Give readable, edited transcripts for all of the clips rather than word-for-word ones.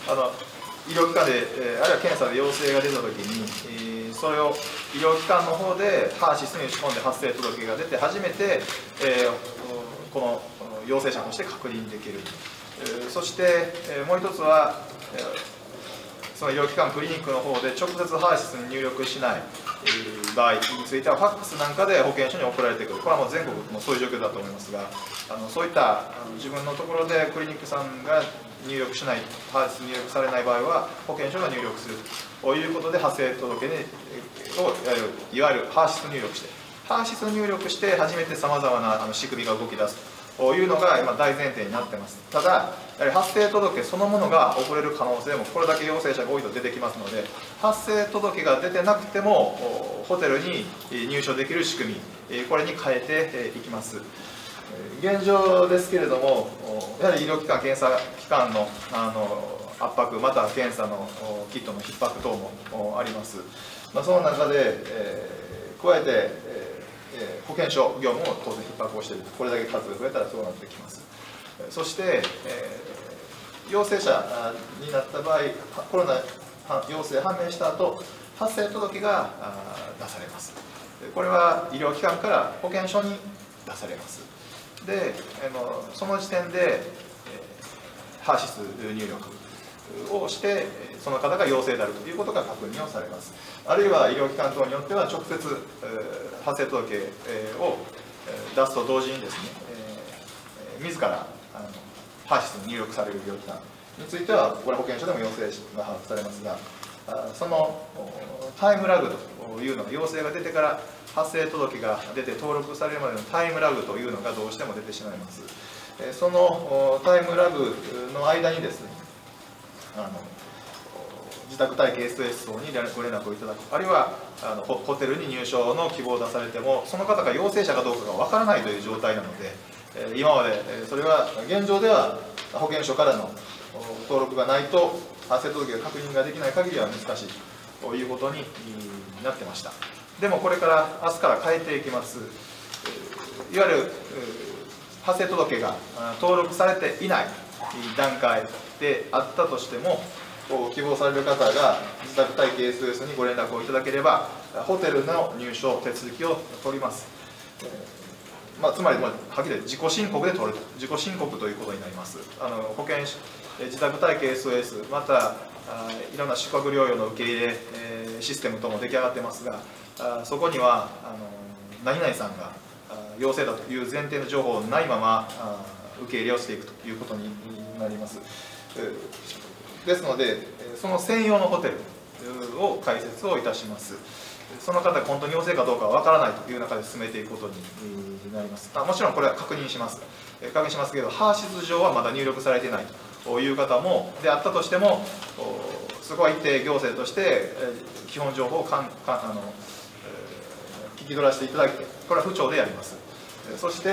医療機関で、あるいは検査で陽性が出たときに、それを医療機関の方でHER-ＳYSに打ち込んで発生届が出て初めて、この陽性者として確認できる。そして、もう一つは、その医療機関クリニックの方で直接HER-ＳYSに入力しない場合についてはファックスなんかで保健所に送られてくる。これはもう全国もそういう状況だと思いますが、そういった自分のところでクリニックさんが入力しない、HER-ＳYS入力されない場合は保健所が入力するということで発生届をいわゆるHER-ＳYS入力してHER-ＳYS入力して初めてさまざまな仕組みが動き出すというのが今大前提になっています。ただやはり発生届そのものが遅れる可能性もこれだけ陽性者が多いと出てきますので、発生届が出てなくてもホテルに入所できる仕組み、これに変えていきます。現状ですけれども、やはり医療機関、検査機関の圧迫、また検査のキットの逼迫等もあります。その中で、加えて、保健所業務も当然逼迫をしている、これだけ数が増えたらそうなってきます。そして、陽性者になった場合、コロナ陽性判明した後、発生届が出されます。これは医療機関から保健所に出されます。で、その時点でHER-ＳYS入力をして、その方が陽性であるということが確認をされます。あるいは医療機関等によっては直接発生届を出すと同時にですね、自らHER-SYSに入力される医療機関についてはこれ保健所でも陽性が把握されますが、そのタイムラグというのが陽性が出てから発生届が出て登録されるまでのタイムラグというのがどうしても出てしまいます。そのタイムラグの間にですね、自宅待機 SOS 等にご連絡をいただく、あるいはホテルに入所の希望を出されてもその方が陽性者かどうかがわからないという状態なので、今までそれは現状では保健所からの登録がないと発生届が確認ができない限りは難しいということになってました。でもこれから明日から変えていきます。いわゆる発生届が登録されていない段階であったとしても、希望される方が自宅待機 SOS にご連絡をいただければホテルの入所手続きを取ります。つまりはっきり言って自己申告で取ると、自己申告ということになります。保健自宅待機 SOS、またいろんな宿泊療養の受け入れシステム等も出来上がってますが、そこには何々さんが陽性だという前提の情報ないまま受け入れをしていくということになります。ですので、その専用のホテルを開設をいたします。その方が本当に陽性かどうかは分からないという中で進めていくことになります。もちろんこれは確認します。確認しますけど、HER-ＳYS上はまだ入力されていないという方もであったとしても、そこは一定行政として基本情報を聞き取らせていただき、これは府庁でやります。そして、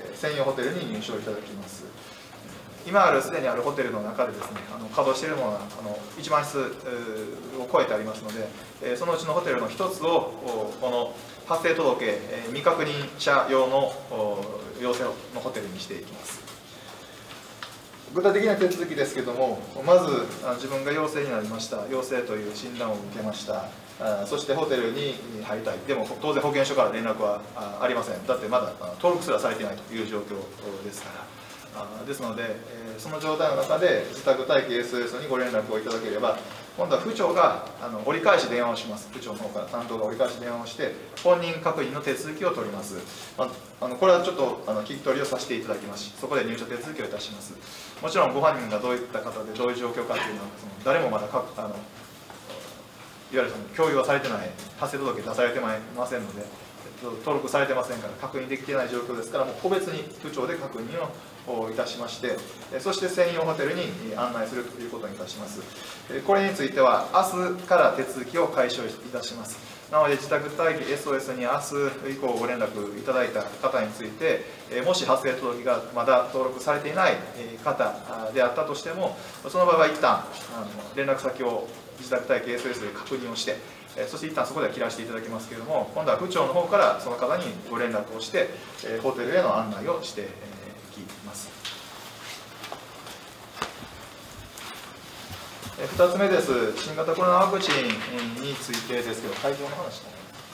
専用ホテルに入所いただきます。今すでにあるホテルの中でですね、稼働しているものは1万室を超えてありますので、そのうちのホテルの一つをこの発生届未確認者用の陽性のホテルにしていきます。具体的な手続きですけれども、まず自分が陽性になりました、陽性という診断を受けました、そしてホテルに入りたい、でも当然保健所から連絡はありません、だってまだ登録すらされていないという状況ですから。ですので、その状態の中で自宅待機 SOS にご連絡をいただければ、今度は府庁が折り返し電話をします。府庁の方から担当が折り返し電話をして本人確認の手続きを取ります。これはちょっと聞き取りをさせていただきますし、そこで入所手続きをいたします。もちろんご本人がどういった方でどういう状況かというのは誰もまだいわゆる共有はされてない、発生届出されてませんので、登録されてませんから確認できていない状況ですから、もう個別に府庁で確認をいたしまして、そして専用ホテルに案内するということにいたします。これについては明日から手続きを開始をいたします。なので自宅待機 SOS に明日以降ご連絡いただいた方について、もし発生届がまだ登録されていない方であったとしても、その場合は一旦連絡先を自宅待機 SOS で確認をして、そして一旦そこでは切らせていただきますけれども、今度は府庁の方からその方にご連絡をして、ホテルへの案内をしていきます。 2つ目です。新型コロナワクチンについてですけど、会場の話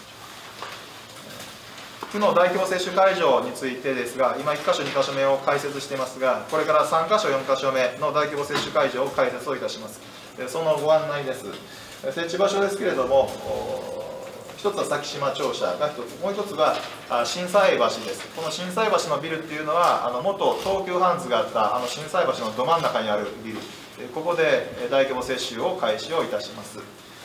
府の大規模接種会場についてですが、今1箇所、2箇所目を開設していますが、これから3箇所、4箇所目の大規模接種会場を開設をいたします。そのご案内です。設置場所ですけれども、一つは先島庁舎が一つ、もう一つは心斎橋です。この心斎橋のビルっていうのは、元東急ハンズがあった心斎橋のど真ん中にあるビル、ここで大規模接種を開始をいたします。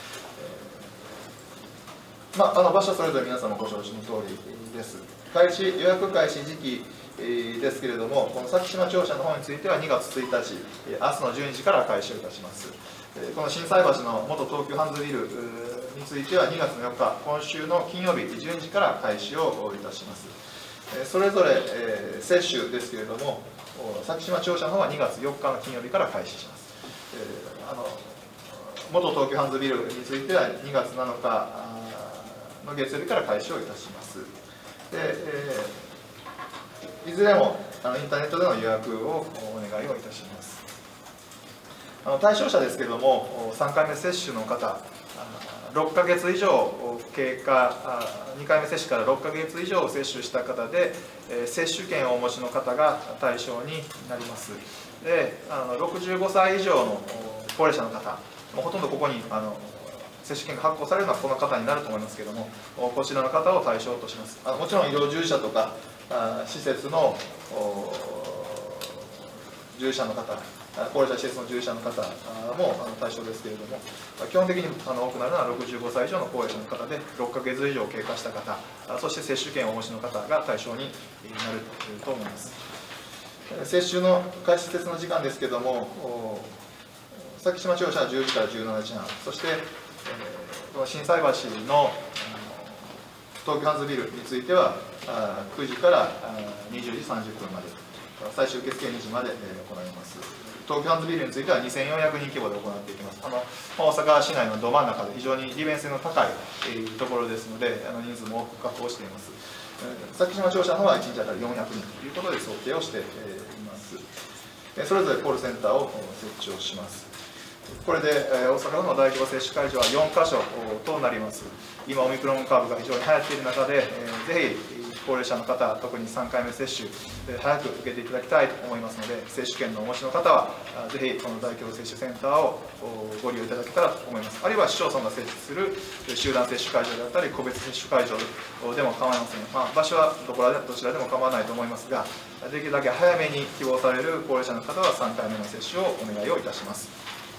場所はそれぞれ皆さんもご承知の通りです。予約開始時期ですけれども、この先島庁舎の方については2月1日、明日の12時から開始をいたします。この心斎橋の元東急ハンズビルについては2月の4日、今週の金曜日12時から開始をいたします。それぞれ接種ですけれども、先島庁舎の方は2月4日の金曜日から開始します。元東急ハンズビルについては2月7日の月曜日から開始をいたします。いずれもインターネットでの予約をお願いをいたします。対象者ですけれども、3回目接種の方、6ヶ月以上経過、2回目接種から6ヶ月以上接種した方で、接種券をお持ちの方が対象になります。で、65歳以上の高齢者の方、ほとんどここに接種券が発行されるのはこの方になると思いますけれども、こちらの方を対象とします。もちろん医療従事者とか施設の従事者の方、高齢者施設の従事者の方も対象ですけれども、基本的に多くなるのは65歳以上の高齢者の方で、6ヶ月以上経過した方、そして接種券をお持ちの方が対象になると思います。接種の開始設の時間ですけれども、先島庁舎は10時から17時半、そしてこの心斎橋の東急ハンズビルについては9時から20時30分まで、最終受付2時まで行います。東急ハンズビルについては2400人規模で行っていきます。大阪市内のど真ん中で非常に利便性の高いところですので、人数も多く確保しています。先島庁舎の方は1日当たり400人ということで想定をしています。それぞれコールセンターを設置をします。これで大阪の大規模接種会場は4カ所となります。今、オミクロン株が非常に流行っている中で、ぜひ高齢者の方、特に3回目接種、早く受けていただきたいと思いますので、接種券のお持ちの方は、ぜひこの大規模接種センターをご利用いただけたらと思います。あるいは市町村が設置する集団接種会場であったり、個別接種会場でも構いません。場所はどちらでも構わないと思いますが、できるだけ早めに希望される高齢者の方は3回目の接種をお願いをいたします。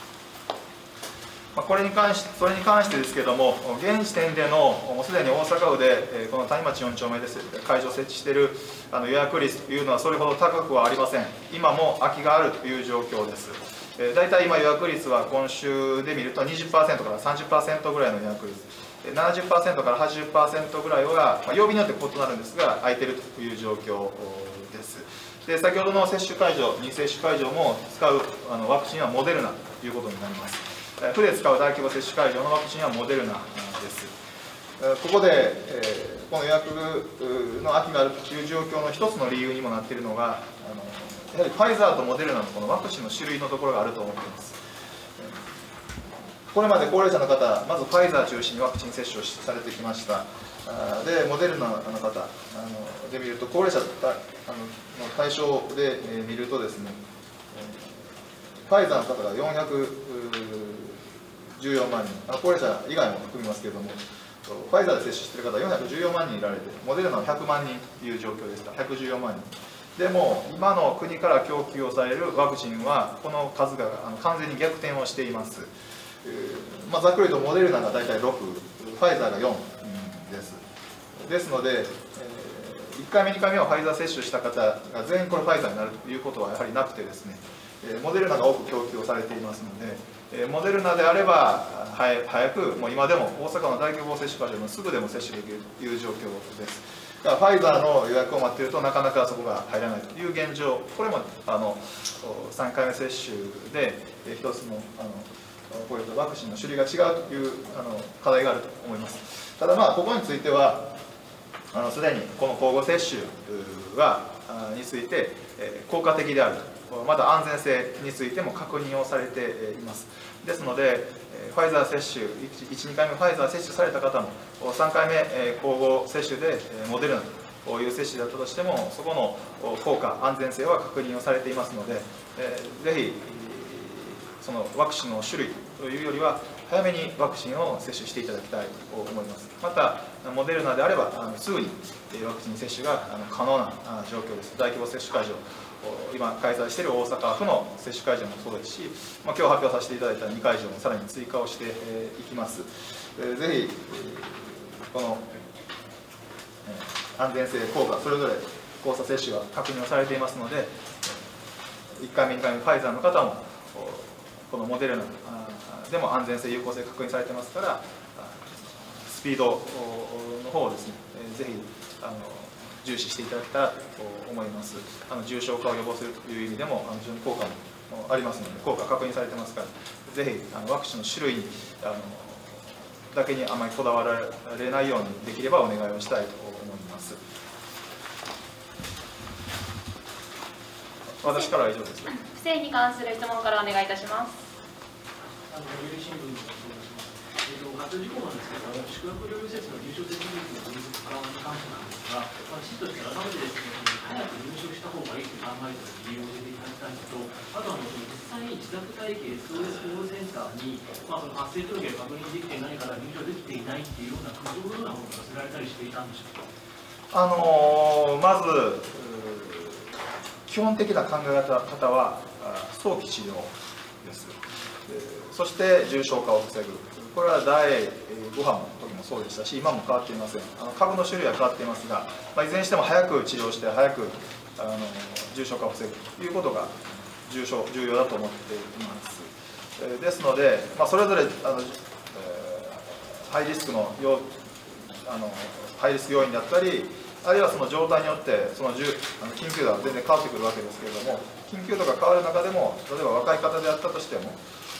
それに関してですけれども、現時点での、もうすでに大阪府で、この谷町4丁目で会場を設置している予約率というのは、それほど高くはありません。今も空きがあるという状況です。大体今、予約率は今週で見ると 20% から 30% ぐらいの予約率、70% から 80% ぐらいは、曜日によって異なるんですが、空いているという状況です。で、先ほどの接種会場、2接種会場も使うワクチンはモデルナということになります。府で使う大規模接種会場のワクチンはモデルナです。ここで、この予約の空きがあるという状況の一つの理由にもなっているのが、やはりファイザーとモデルナのこのワクチンの種類のところがあると思っています。これまで高齢者の方、まずファイザー中心にワクチン接種をされてきました。で、モデルナの方で見ると、高齢者の対象で見るとですね、ファイザーの方が414万人、高齢者以外も含みますけれども、ファイザーで接種している方は414万人いられて、モデルナは100万人という状況でした、114万人。でも、今の国から供給をされるワクチンは、この数が完全に逆転をしています。ざっくりとモデルナが大体6、ファイザーが4です。ですので、1回目、2回目はファイザー接種した方が全員これファイザーになるということはやはりなくてですね、モデルナが多く供給をされていますので、モデルナであれば早く、もう今でも大阪の大規模接種会場もすぐでも接種できるという状況です。だからファイザーの予約を待っているとなかなかそこが入らないという現状、これも3回目接種で一つのこういうワクチンの種類が違うという課題があると思います。ただここについてはすでにこの交互接種について効果的であるまた安全性についても確認をされています。ですので、ファイザー接種、1、2回目ファイザー接種された方も、3回目交互接種でモデルナという接種だったとしても、そこの効果、安全性は確認をされていますので、ぜひ、そのワクチンの種類というよりは、早めにワクチンを接種していただきたいと思います。また、モデルナであれば、すぐにワクチン接種が可能な状況です。大規模接種会場、今開催している大阪府の接種会場もそうですし、今日発表させていただいた2会場もさらに追加をしていきます。ぜひ、この安全性、効果、それぞれ交差接種が確認をされていますので、1回目、2回目、ファイザーの方も、このモデルナでも安全性、有効性確認されてますから、スピードの方をですね、ぜひ重視していただけたらと思います。重症化を予防するという意味でも非常に効果もありますので、効果確認されてますから、ぜひワクチンの種類にだけにあまりこだわられないようにできればお願いをしたいと思います。私からは以上です。 不正に関する質問からお願いいたします。 読売新聞に初事項なんですけど、宿泊療養施設の入所手続きの迅速緩和に関してなんですが、市として改めてですね、早く入所した方がいいと考えた理由を教えていただきたいのと、あと実際に自宅待機 SOS コールセンターに、その発生届が確認できていないから入所できていないっていうような苦情のようなものが寄せられたりしていたんでしょうか。 まず基本的な考え方は早期治療です。そして重症化を防ぐ、これは第5波の時もそうでしたし、今も変わっていません。株の種類は変わっていますが、いずれにしても早く治療して、早く重症化を防ぐということが重要だと思っています。ですので、それぞれハイリスクのハイリスク要因だったり、あるいはその状態によってその緊急度は全然変わってくるわけですけれども、緊急度が変わる中でも、例えば若い方であったとしても、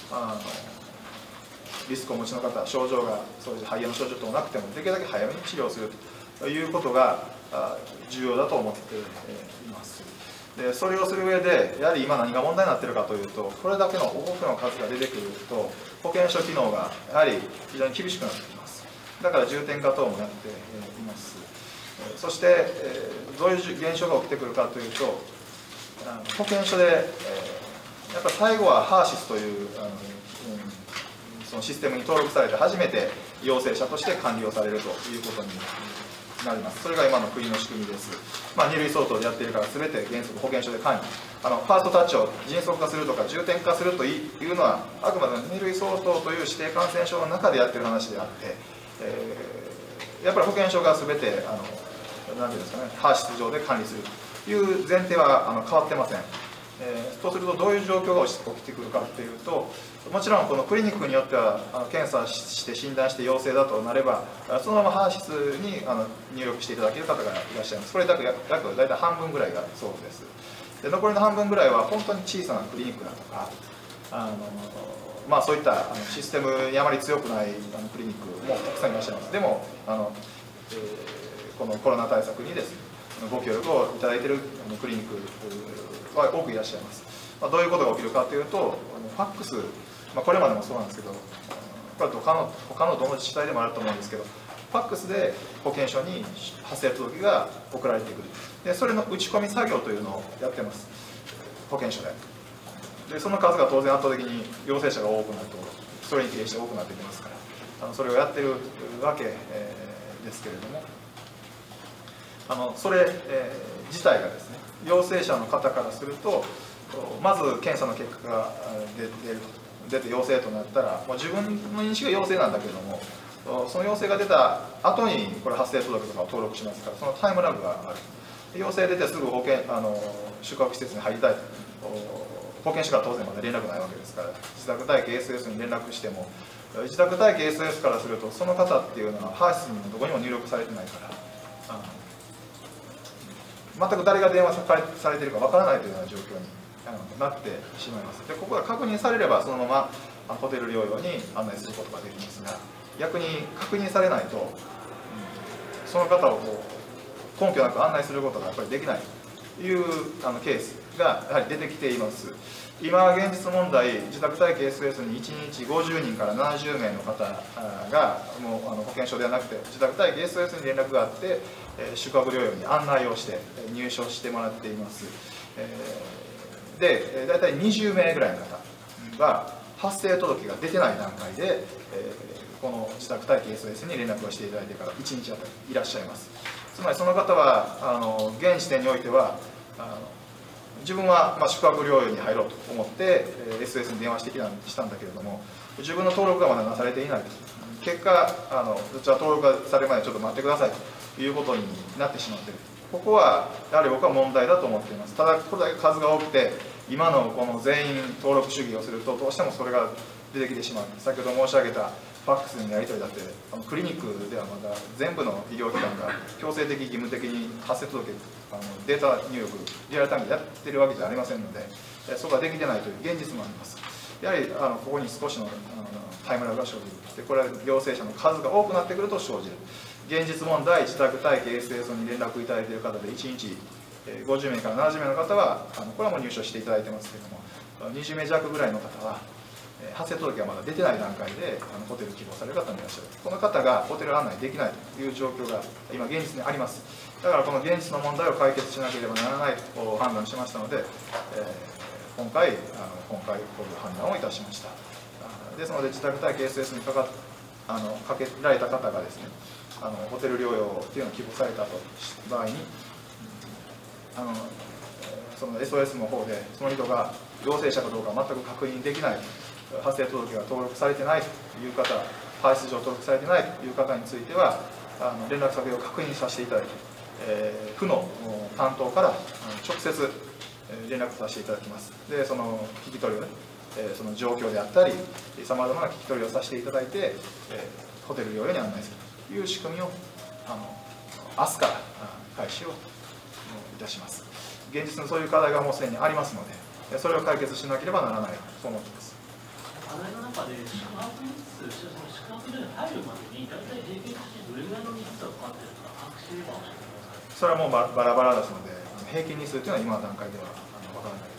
リスクをお持ちの方、症状がそういう肺炎の症状等なくても、できるだけ早めに治療するということが重要だと思っています。でそれをする上で、やはり今何が問題になっているかというと、これだけの多くの数が出てくると、保健所機能がやはり非常に厳しくなってきます。だから重点化等もやっています。そして、どういう現象が起きてくるかというと、保健所で、やっぱり最後はハーシスというそのシステムに登録されて初めて陽性者として管理をされるということになります。それが今の国の仕組みです。2類相当でやっているから全て原則保健所で管理。ファーストタッチを迅速化するとか重点化するというのはあくまで2類相当という指定感染症の中でやっている話であって、やっぱり保健所が全て何ていうんですかね、ハーシス上で管理するという前提は変わってません。そうするとどういう状況が起きてくるかというと、もちろんこのクリニックによっては検査して診断して陽性だとなれば、そのままハーシスに入力していただける方がいらっしゃいます。これ大体半分ぐらいがそうです。で残りの半分ぐらいは本当に小さなクリニックだとか、そういったシステムにあまり強くないクリニックもたくさんいらっしゃいます。でもこのコロナ対策にですね、ご協力をいただいているクリニックは多くいらっしゃいます。どういうことが起きるかというと、ファックス、これまでもそうなんですけど、これは他のどの自治体でもあると思うんですけど、ファックスで保健所に発生届が送られてくる。でそれの打ち込み作業というのをやってます、保健所で。でその数が当然圧倒的に陽性者が多くなると、それに比例して多くなってきますから、それをやってるわけですけれども、それ自体がですね、陽性者の方からすると、まず検査の結果が出て陽性となったら、自分の認識が陽性なんだけども、その陽性が出た後にこれ発生届とかを登録しますから、そのタイムラグがある。陽性出てすぐ宿泊施設に入りたいと、保健所から当然まだ連絡ないわけですから、自宅待機 SOS に連絡しても、自宅待機 SOS からすると、その方っていうのはハーシスにもどこにも入力されてないから、全く誰が電話されているかわからないというような状況になってしまいます。でここが確認されれば、そのままホテル療養に案内することができますが、逆に確認されないと、その方を根拠なく案内することがやっぱりできないというケースがやはり出てきています。今現実問題、自宅待機 SOS に1日50人から70名の方がもう保健所ではなくて自宅待機 SOS に連絡があって宿泊療養に案内をして入所してもらっています。で大体20名ぐらいの方が発生届が出てない段階でこの自宅待機 SOS に連絡をしていただいてから1日あたりいらっしゃいます。つまりその方は現時点においては自分は宿泊療養に入ろうと思って SOS に電話したんだけれども自分の登録がまだなされていない結果じゃあ登録がされるまでちょっと待ってくださいということになってしまっている。ここはやはり僕は問題だと思っています。ただこれだけ数が多くて今のこの全員登録主義をするとどうしてもそれが出てきてしまう。先ほど申し上げたファックスのやり取りだってクリニックではまだ全部の医療機関が強制的義務的に発生届データ入力リアルタイムでやってるわけじゃありませんのでそこができてないという現実もあります。やはりここに少しのタイムラグが生じる。でこれは陽性者の数が多くなってくると生じる。現実問題、自宅待機 SOS に連絡いただいている方で1日50名から70名の方はこれはもう入所していただいてますけれども20名弱ぐらいの方は発生届がまだ出てない段階でホテル希望される方もいらっしゃる。この方がホテル案内できないという状況が今現実にあります。だからこの現実の問題を解決しなければならないと判断しましたので、今回こういう判断をいたしました。ですので自宅待機 SOS にかけられた方がですねホテル療養っていうのを希望されたとした場合にその SOS の方でその人が陽性者かどうか全く確認できない発生届が登録されてないという方排出上登録されてないという方については連絡先を確認させていただき府の担当から直接連絡させていただきます。でその聞き取りをねその状況であったりさまざまな聞き取りをさせていただいてホテル療養に案内するという仕組みを明日から開始をいたします。現実のそういう課題がもうすでにありますのでそれを解決しなければならないと思っています。 課題の中で宿泊所に入るまでに大体平均としてどれぐらいの日数がかかっているか把握していれば教えてください。 それはもうバラバラですので平均日数というのは今の段階では分からないです。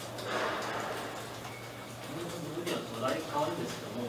話題変わるんですけども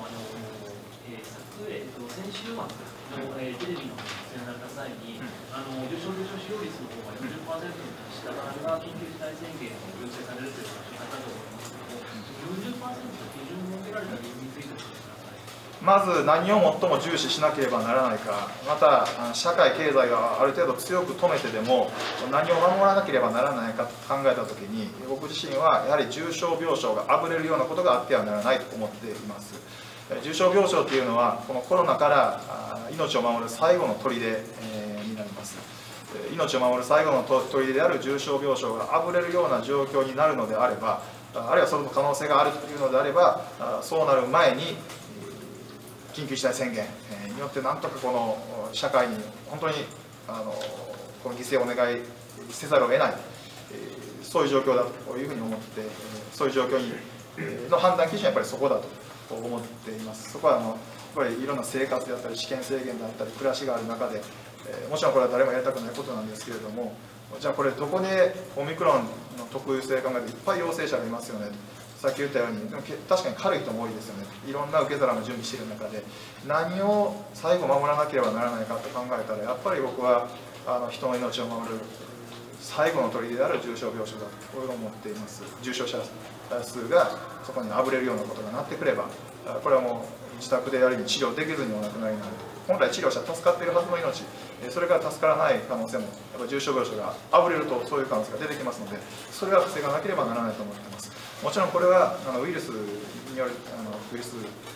先週末のテレビの出演された際に重症使用率の方が 40% に達した場合は緊急事態宣言を要請されるという話があったと思いますけども 40% の基準を設けられた理由について教えてください。 まず何を最も重視しなければならないか、また社会経済がある程度強く止めてでも何を守らなければならないかと考えたときに僕自身はやはり重症病床があふれるようなことがあってはならないと思っています。重症病床というのはこのコロナから命を守る最後の砦になります。命を守る最後の砦である重症病床があふれるような状況になるのであればあるいはその可能性があるというのであればそうなる前に緊急事態宣言によってなんとかこの社会に本当にこの犠牲をお願いせざるを得ないそういう状況だというふうに思ってそういう状況の判断基準はやっぱりそこだと思っています。そこはやっぱりいろんな生活であったり試験制限であったり暮らしがある中でもちろんこれは誰もやりたくないことなんですけれどもじゃあこれどこでオミクロンの特有性考えていっぱい陽性者がいますよねさっき言ったようにでも確かに軽い人も多いですよね。いろんな受け皿の準備している中で何を最後守らなければならないかと考えたらやっぱり僕は人の命を守る最後の砦である重症病床だと思っています。重症者数がそこにあぶれるようなことがなってくればこれはもう自宅である意味治療できずにお亡くなりになる本来治療者助かっているはずの命それが助からない可能性もやっぱ重症病床があぶれるとそういう可能性が出てきますのでそれは防がなければならないと思っています。もちろんこれはウイルスによるウイルス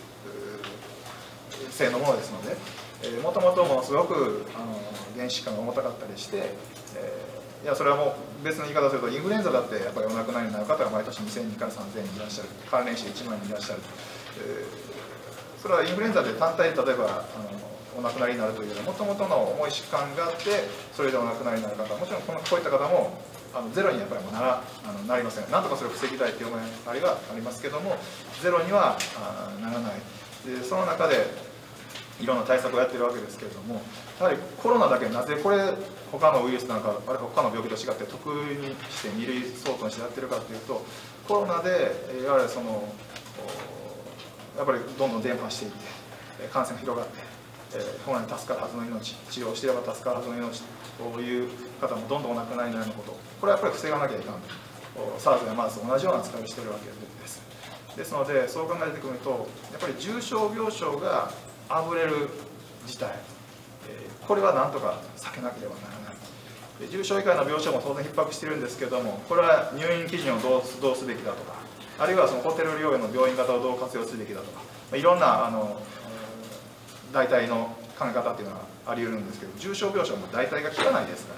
性のものですのでもともとものすごく原子感が重たかったりしていやそれはもう別の言い方をするとインフルエンザだってやっぱりお亡くなりになる方が毎年2000人から3000人いらっしゃる関連死で1万人いらっしゃるそれはインフルエンザで単体で例えばお亡くなりになるというよりもともとの重い疾患があってそれでお亡くなりになる方もちろんこういった方もゼロにやっぱりもなりません。なんとかそれを防ぎたいという思いがありますけどもゼロにはならない。でその中でいろんな対策をやってるわけですけれども、やはりコロナだけなぜこれ他のウイルスなんかあれ他の病気と違って特にして2類相当にしてやってるかというと、コロナでいわゆるやっぱりどんどん伝播していって感染が広がって、本来助かるはずの命、治療していれば助かるはずの命という方もどんどんお亡くなりになること、これはやっぱり防がなきゃいかんと、SARS や MERS と同じような扱いをしているわけです。ですので、そう考えてくると、やっぱり重症病床があぶれる事態、これはなんとか避けなければならない。重症以下の病床も当然逼迫しているんですけれども、これは入院基準をどうすべきだとか、あるいはそのホテル療養の病院型をどう活用すべきだとか、いろんな代替の考え方っていうのはあり得るんですけど、重症病床も代替が効かないですから、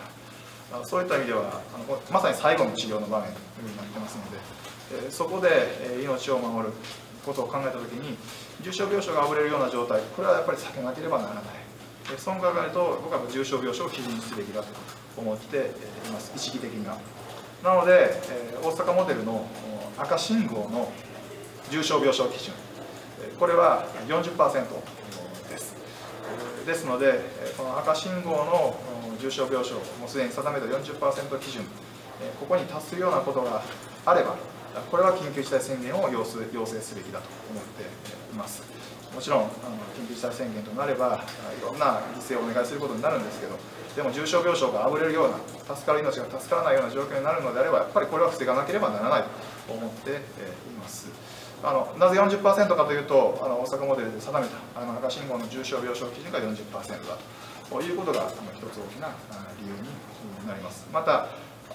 そういった意味ではまさに最後の治療の場面になってますので、そこで命を守ることを考えたときに、重症病床があぶれるような状態、これはやっぱり避けなければならない。そう考えると、僕は重症病床を基準にすべきだと思っています、意識的には。なので、大阪モデルの赤信号の重症病床基準、これは 40% です。ですので、この赤信号の重症病床、もうすでに定めた 40% 基準、ここに達するようなことがあれば、これは緊急事態宣言を要請すべきだと思っています。もちろん緊急事態宣言となればいろんな犠牲をお願いすることになるんですけど、でも重症病床があぶれるような、助かる命が助からないような状況になるのであれば、やっぱりこれは防がなければならないと思っています。なぜ 40% かというと、大阪モデルで定めた赤信号の重症病床基準が 40% だということが一つ大きな理由になります。また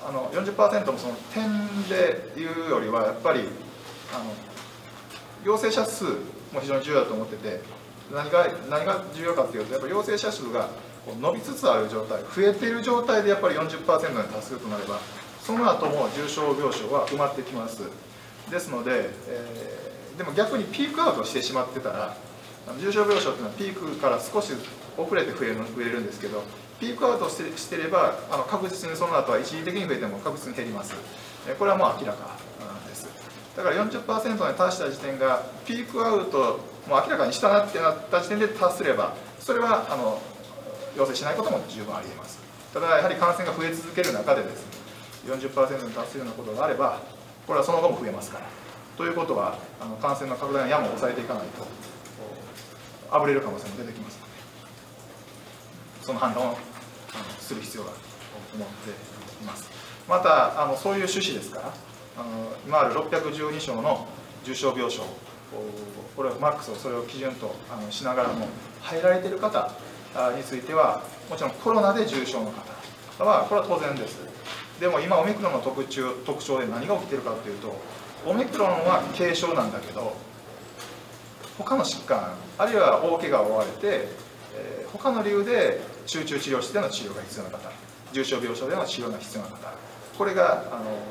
40% もその点でいうよりは、やっぱり陽性者数も非常に重要だと思ってて、何が重要かというと、やっぱり陽性者数が伸びつつある状態、増えている状態でやっぱり 40% に達するとなれば、その後も重症病床は埋まってきます。ですので、でも逆にピークアウトしてしまってたら、重症病床というのはピークから少し遅れて増えるんですけど、ピークアウトしていれば確実にその後は一時的に増えても確実に減ります。これはもう明らかです。だから 40% に達した時点がピークアウトもう明らかにしたなってなった時点で達すれば、それは要請しないことも十分ありえます。ただやはり感染が増え続ける中でですね、40% に達するようなことがあれば、これはその後も増えますから。ということは感染の拡大の山を抑えていかないとあぶれる可能性も出てきますので、その判断をする必要があると思っています。またそういう趣旨ですから、今ある612床の重症病床、これはマックスをそれを基準としながらも、入られている方については、もちろんコロナで重症の方はこれは当然です。でも今オミクロンの特徴で何が起きているかというと、オミクロンは軽症なんだけど、他の疾患あるいは大怪我を負われて、他の理由で集中治療室での治療が必要な方、重症病床での治療が必要な方、これが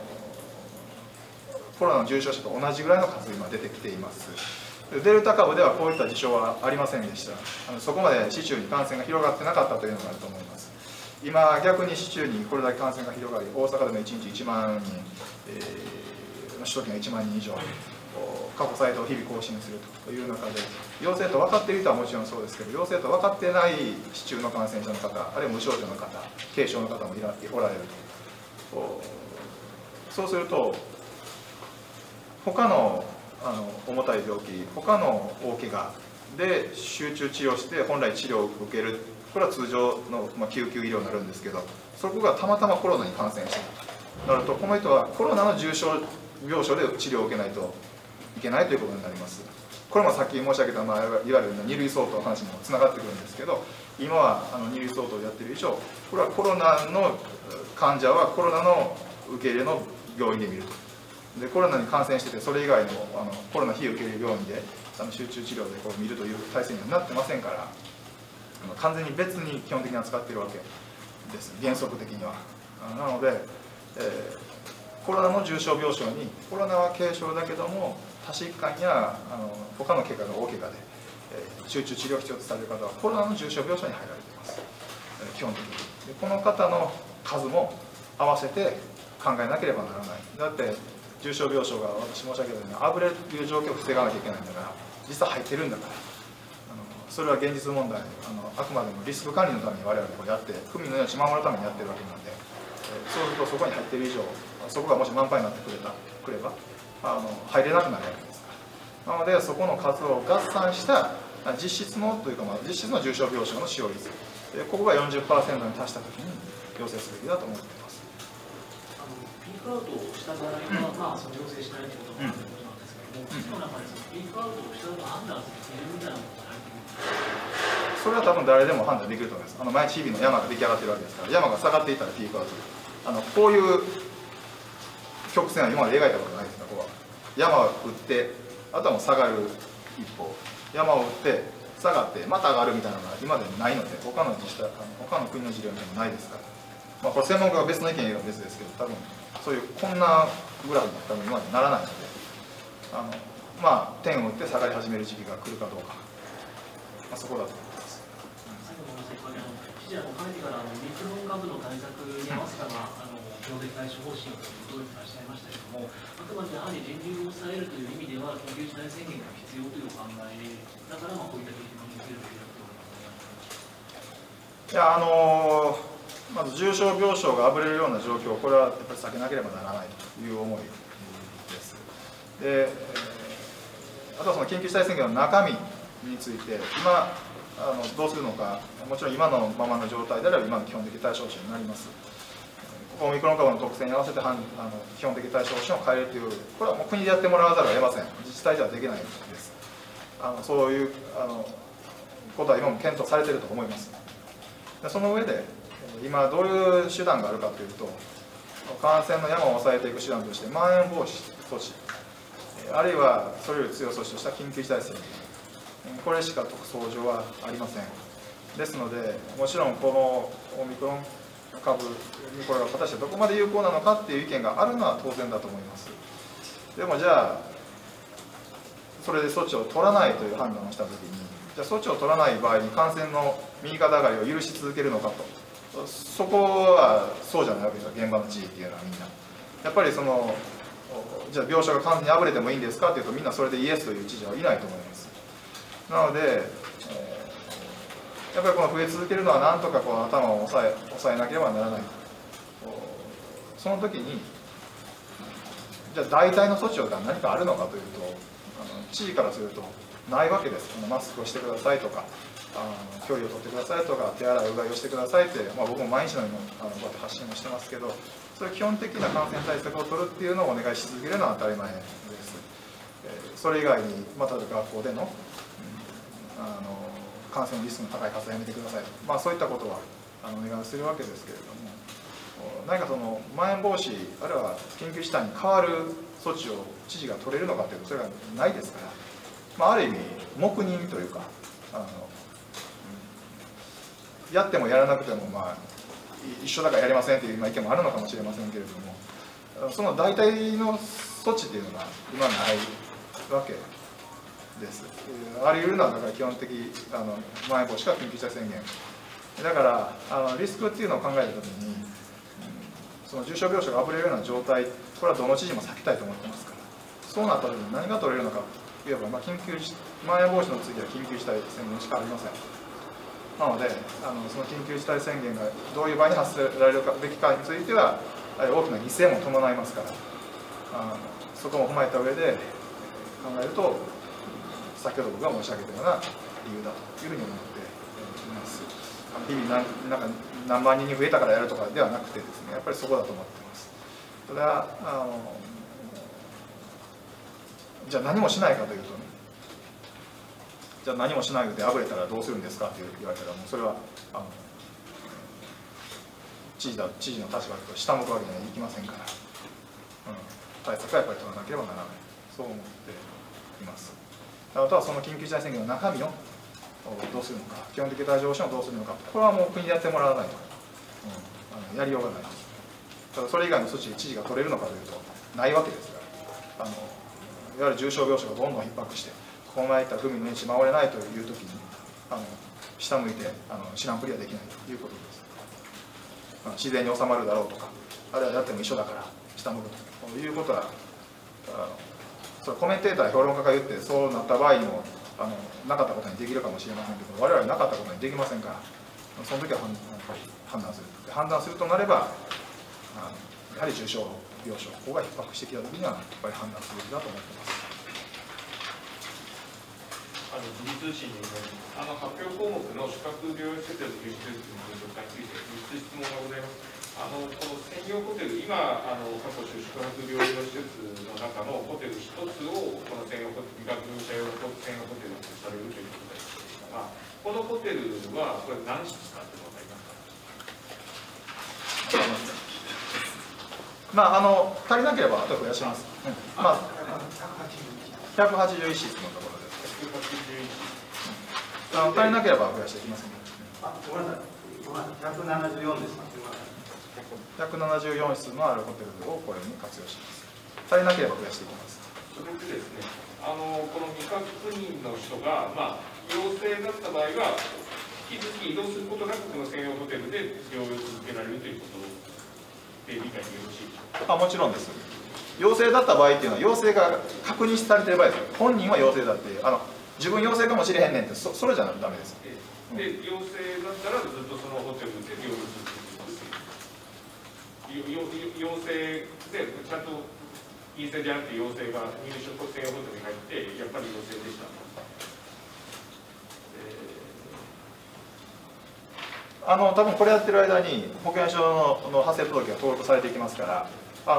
コロナの重症者と同じぐらいの数今出てきています。デルタ株ではこういった事象はありませんでした。そこまで市中に感染が広がってなかったというのがあると思います。今逆に市中にこれだけ感染が広がり、大阪でも1日1万人、首都圏が1万人以上、過去最多を日々更新するという中で、陽性と分かっている人はもちろんそうですけど、陽性と分かっていない市中の感染者の方、あるいは無症状の方、軽症の方もおられると。そうすると、他の重たい病気、他の大怪我で集中治療して本来治療を受ける、これは通常の救急医療になるんですけど、そこがたまたまコロナに感染したとなると、この人はコロナの重症病床で治療を受けないといけないということになります。これもさっき申し上げた、いわゆる2類相当の話にもつながってくるんですけど、今は2類相当をやっている以上、これはコロナの患者はコロナの受け入れの病院で見ると。でコロナに感染してて、それ以外のコロナ非受け入れ病院で集中治療でこう見るという体制にはなってませんから、完全に別に基本的に扱っているわけです、原則的には。なので、コロナの重症病床に、コロナは軽症だけども多疾患や他の怪我が大怪我で、集中治療を必要とされる方はコロナの重症病床に入られています、基本的に。でこの方の数も合わせて考えなければならない。だって重症病床が私申し上げたようにあぶれるという状況を防がなきゃいけないんだから、実際入ってるんだから、 それは現実問題、あくまでもリスク管理のために我々これやって、区民の命を守るためにやってるわけなので、そうするとそこに入っている以上、そこがもし満杯になってくれば入れなくなるわけですから。なので、そこの数を合算した実質のというか、実質の重症病床の使用率、ここが 40% に達したときに要請すべきだと思っています。 ピークアウトをした場合は、その要請しないということなんですけども、その中でピークアウトをしたと判断するみたいなことがあると思うんですか。 それは多分誰でも判断できると思います。毎日日々の山が出来上がってるわけですから、山が下がっていったらピークアウト。こういう曲線は今まで描いたことないですね。ここは山を打って、あとはもう下がる一方、山を打って下がってまた上がるみたいなのが今までないので、他の国の事例でもないですから、これ専門家が別の意見言えば別ですけど、多分そういうこんなグラフに多分今までならないので、点を打って下がり始める時期が来るかどうか、そこだと思います。 知事、かねてからオミクロン株の対策に合わせた標的対処方針ということをおっしゃいましたけれども、あくまでやはり人流を抑えるという意味では、緊急事態宣言が必要というお考えだから、こういった取り組みにできるべきだと思います。 いや、まず重症病床があぶれるような状況、これはやっぱり避けなければならないという思いです。で、あとはその緊急事態宣言の中身について、今どうするのか、もちろん今のままの状態であれば今の基本的対処方針になります。オミクロン株の特性に合わせて基本的対処方針を変えるという、これはもう国でやってもらわざるを得ません。自治体ではできないです。そういうことは今も検討されていると思います。でその上で、今どういう手段があるかというと、感染の山を抑えていく手段として、まん延防止措置、あるいはそれより強い措置とした緊急事態宣言、これしか特措上はありません。ですので、もちろんこのオミクロン株にこれが果たしてどこまで有効なのかっていう意見があるのは当然だと思います。でもじゃあ、それで措置を取らないという判断をしたときに、じゃあ措置を取らない場合に感染の右肩上がりを許し続けるのかと、そこはそうじゃないわけですよ、現場の知事っていうのはみんな。やっぱりじゃあ病床が完全にあぶれてもいいんですかというと、みんなそれでイエスという知事はいないと思います。なので、やっぱりこの増え続けるのはなんとかこう頭を抑えなければならない。その時に、じゃあ代替の措置が何かあるのかというと、知事からするとないわけです。マスクをしてくださいとか、距離を取ってくださいとか、手洗いうがいをしてくださいって、僕も毎日のようにこうやって発信もしてますけど、そういう基本的な感染対策を取るっていうのをお願いし続けるのは当たり前です。それ以外に、また学校での感染リスクの高い活動をやめてくださいと、そういったことはお願いするわけですけれども、何かまん延防止、あるいは緊急事態に変わる措置を知事が取れるのかというと、それがないですから、ある意味、黙認というか、やってもやらなくても、一緒だからやりませんという意見もあるのかもしれませんけれども、その代替の措置というのが今ないわけです。あり得るのはだから基本的まん延防止か緊急事態宣言だからリスクっていうのを考えたときに、その重症病床があふれるような状態、これはどの知事も避けたいと思ってますから、そうなったときに何が取れるのかといえば、まん延防止の次は緊急事態宣言しかありません。なのでその緊急事態宣言がどういう場合に発せられるべきかについては大きな犠牲も伴いますから、そこも踏まえた上で考えると、先ほど僕が申し上げたような理由だというふうに思っています。日々何万人に増えたからやるとかではなくてですね、やっぱりそこだと思っています。ただじゃあ何もしないかというとね、じゃあ何もしないであぶれたらどうするんですかって言われたら、もうそれは知事の立場と下向くわけにはいきませんから、対策はやっぱり取らなければならない、そう思っています。あとはその緊急事態宣言の中身をどうするのか、基本的対処方針をどうするのか、これはもう国でやってもらわないと、やりようがない。ただそれ以外の措置、知事が取れるのかというと、ないわけですから、いわゆる重症病床がどんどん逼迫して、この前言った区民の命守れないというときに、下向いて知らんぷりはできないということです。自然に収まるだろうとか、あるいはやっても一緒だから下向くということは、それコメンテーター、評論家が言って、そうなった場合にもなかったことにできるかもしれませんけど、我々なかったことにできませんから、その時は判断する。判断するとなれば、やはり重症病床、ここが逼迫してきた時には、やっぱり判断するべきだと思っています。 時事通信に発表項目の宿泊療養施設の入手術の状態について、3つ質問がございます。この専用ホテル、今、過去宿泊療養施設の中のホテル1つを、この専用ホテル、医学者用専用ホテルとされるということでしたが、このホテルは、これ、何室かって分かりますか？ 足りなければ、あと増やします。181室のところです。足りなければ増やしていきます。 ごめんなさい。174です。 174室のあるホテルをこれに活用します。足りなければ増やしていきます。 それでですね、この未確認の人が、陽性だった場合は、引き続き移動することなく、この専用ホテルで療養を続けられるということで理解でよろしいでしょうか？ もちろんです。陽性だった場合っていうのは、陽性が確認されている場合です。本人は陽性だって、自分陽性かもしれへんねんって、それじゃダメです。 で、陽性だったらずっとそのホテルで療養する陽性でちゃんと陰性であって陽性が入所専用ホテルに入ってやっぱり陽性でした。 多分これやってる間に保険証の発生届が登録されていきますから、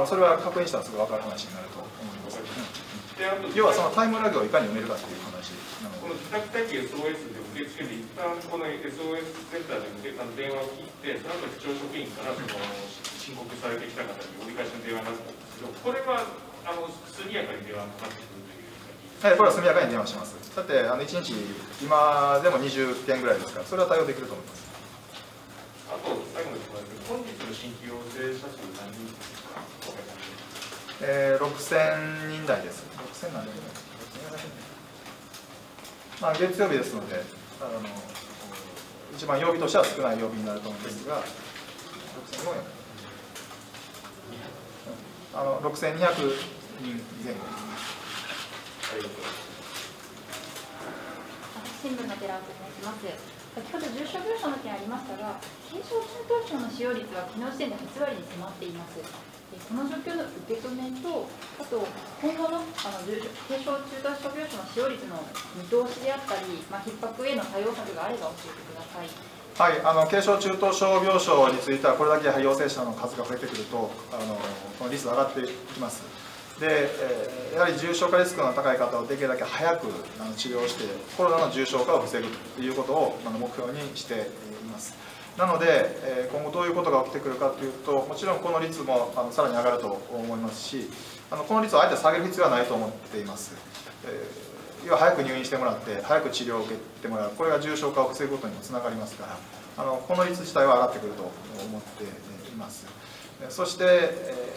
それは確認したらすぐ分かる話になると思います。要はそのタイムラグをいかに埋めるかという話なので、 この自宅待機 SOS で受け付けて、一旦この SOS センターで電話を切って、その後市町職員から申告されてきた方に折り返しの電話があったんですけど、これは速やかに電話がかかってくるという。 これは速やかに電話します。だって1日今でも20件ぐらいですから、それは対応できると思います。 あと最後の質問ですけど、本日の新規陽性者数何人ですか ？6000人台です。6000なんで、月曜日ですので、一番曜日としては少ない曜日になると思うんですが、6200人前後。ありがとうございます。 新聞の寺尾と申します。先ほど重症病床の件ありましたが、軽症・中等症の使用率は昨日時点で8割に迫っています。この状況の受け止めと、あと今後の軽症・中等症病床の使用率の見通しであったり、逼迫への対応策があれば教えてください。 はい、軽症・中等症病床については、これだけ陽性者の数が増えてくると、このリスクが上がっていきます。で、やはり重症化リスクの高い方をできるだけ早く治療して、コロナの重症化を防ぐということを目標にしています。なので、今後どういうことが起きてくるかというと、もちろんこの率もさらに上がると思いますし、この率をあえて下げる必要はないと思っています。要は早く入院してもらって、早く治療を受けてもらう、これが重症化を防ぐことにもつながりますから、この率自体は上がってくると思っています。そして、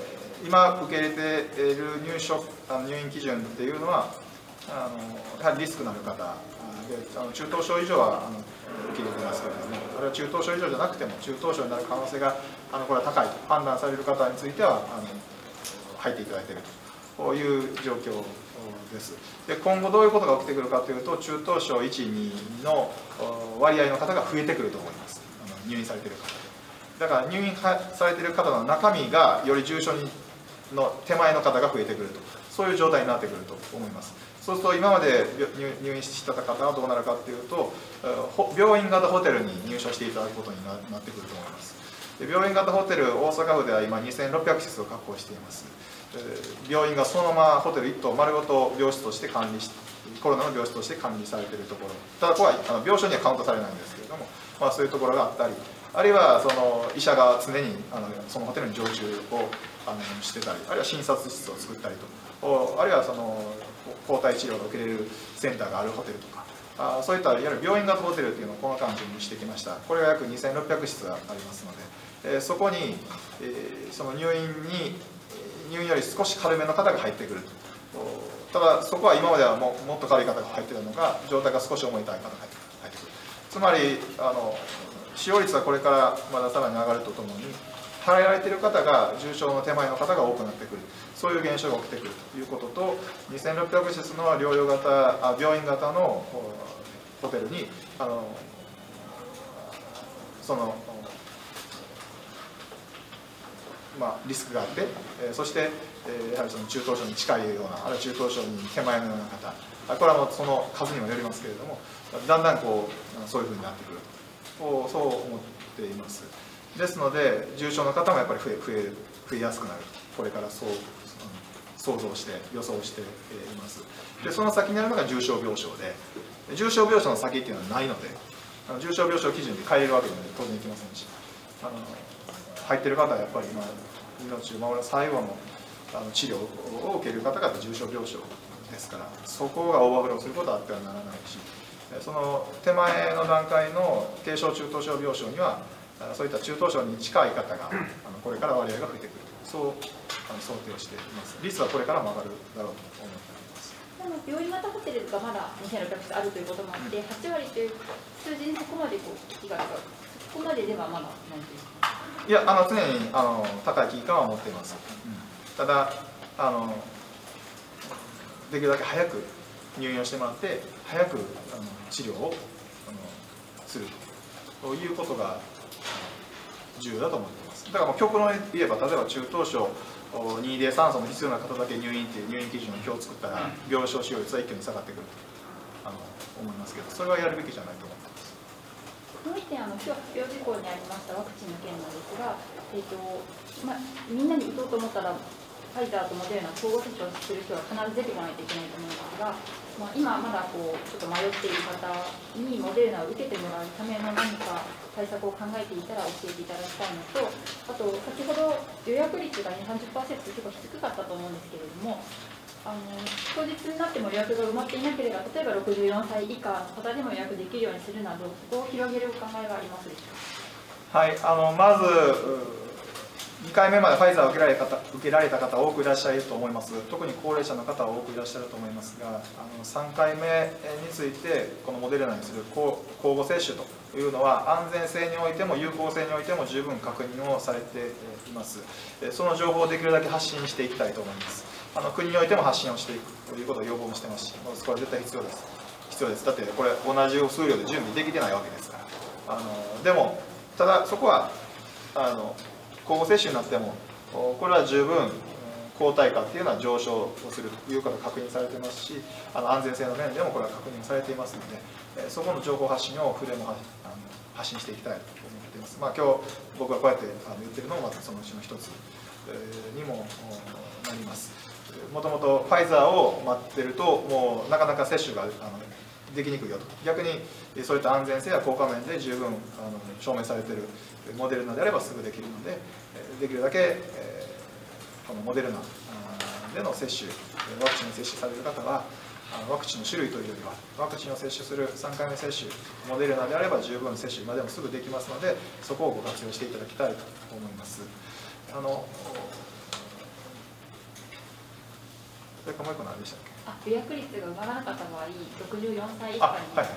今受け入れている入院基準っていうのは、やはりリスクのある方で、中等症以上は受け入れてますけれども、あるいは中等症以上じゃなくても、中等症になる可能性がこれは高いと判断される方については入っていただいているという状況です。で、今後どういうことが起きてくるかというと、中等症1、2の割合の方が増えてくると思います。入院されている方で。だから入院されている方の中身がより重症の手前の方が増えてくると、そういう状態になってくると思います。そうすると今まで入院してた方はどうなるかというと、病院型ホテルに入所していただくことになってくると思います。で、病院型ホテル、大阪府では今2600室を確保しています。病院がそのままホテル1棟丸ごと病室として管理して、コロナの病室として管理されているところ、ただここは病床にはカウントされないんですけれども、そういうところがあったり、あるいはその医者が常にそのホテルに常駐をしてたり、あるいは診察室を作ったりと、あるいはその抗体治療が受けれるセンターがあるホテルとか、そういったいわゆる病院型ホテルというのをこの間準備してきました。これが約2600室ありますので、そこにその入院より少し軽めの方が入ってくると。ただそこは今まではもっと軽い方が入っていたのが、状態が少し重い方が入ってくる。つまり使用率はこれからまださらに上がるとともに、 払られている方が重症の手前の方が多くなってくる、そういう現象が起きてくるということと、2600室の療養型病院型のホテルにそのリスクがあって、そしてやはりその中等症に近いような、あるいは中等症に手前のような方、これはもうその数にもよりますけれども、だんだんそういうふうになってくると、そう思っています。ですので重症の方もやっぱり増えやすくなる、これから想像して予想しています。でその先にあるのが重症病床で、重症病床の先っていうのはないので、重症病床基準で変えれるわけには当然いきませんし、入ってる方はやっぱり命を守る最後の治療を受ける方が重症病床ですから、そこがオーバーフローすることはあってはならないし、その手前の段階の軽症中等症病床にはそういった中等症に近い方がこれから割合が増えてくる、そう想定をしています。率はこれからも上がるだろうと思っております。 病院型ホテルがまだ2600室あるということもあって、8割という数字にそこまで危機があるか、そこまでではまだないというか。 いや、常に高い危機感は持っています。ただできるだけ早く入院をしてもらって、早く治療をするということが重要だと思っています。だから極論言えば、例えば中等症2で酸素の必要な方だけ入院っていう入院基準の表を作ったら、病床使用率は一気に下がってくると思いますけど、それはやるべきじゃないと思っています。 もう一点、今日発表事項にありましたワクチンの件なんですが、みんなに打とうと思ったら、ファイザーとモデルナ交互接種をする人は必ず出てこないといけないと思うんですが、今まだちょっと迷っている方にモデルナを受けてもらうための何か対策を考えていたら教えていただきたいのと、あと先ほど予約率が、30% って結構低かったと思うんですけれども、当日になっても予約が埋まっていなければ、例えば64歳以下の方でも予約できるようにするなど、そこを広げるお考えはありますでしょうか。 はい、まず2回目までファイザーを受けられた方多くいらっしゃると思います。特に高齢者の方は多くいらっしゃると思いますが、3回目についてこのモデルナにする交互接種というのは、安全性においても有効性においても十分確認をされています。その情報をできるだけ発信していきたいと思います。国においても発信をしていくということを要望もしてますし、これは絶対必要です。だってこれ同じ数量で準備できてないわけですから。でもただそこは交互接種になっても、これは十分抗体価っていうのは上昇をするということが確認されていますし、安全性の面でもこれは確認されていますので、そこの情報発信を筆も発信していきたいと思っています。今日僕がこうやって言ってるのもまずそのうちの一つにもなります。もともとファイザーを待ってるともうなかなか接種ができにくいよと、逆にそういった安全性や効果面で十分証明されているモデルナであればすぐできるので、できるだけこのモデルナでの接種、ワクチンを接種される方はワクチンの種類というよりはワクチンを接種する3回目接種、モデルナであれば十分接種今でもすぐできますので、そこをご活用していただきたいと思います。それからもう一個何でしたっけ。 予約率が埋まらなかった場合、64歳以下に。 はい、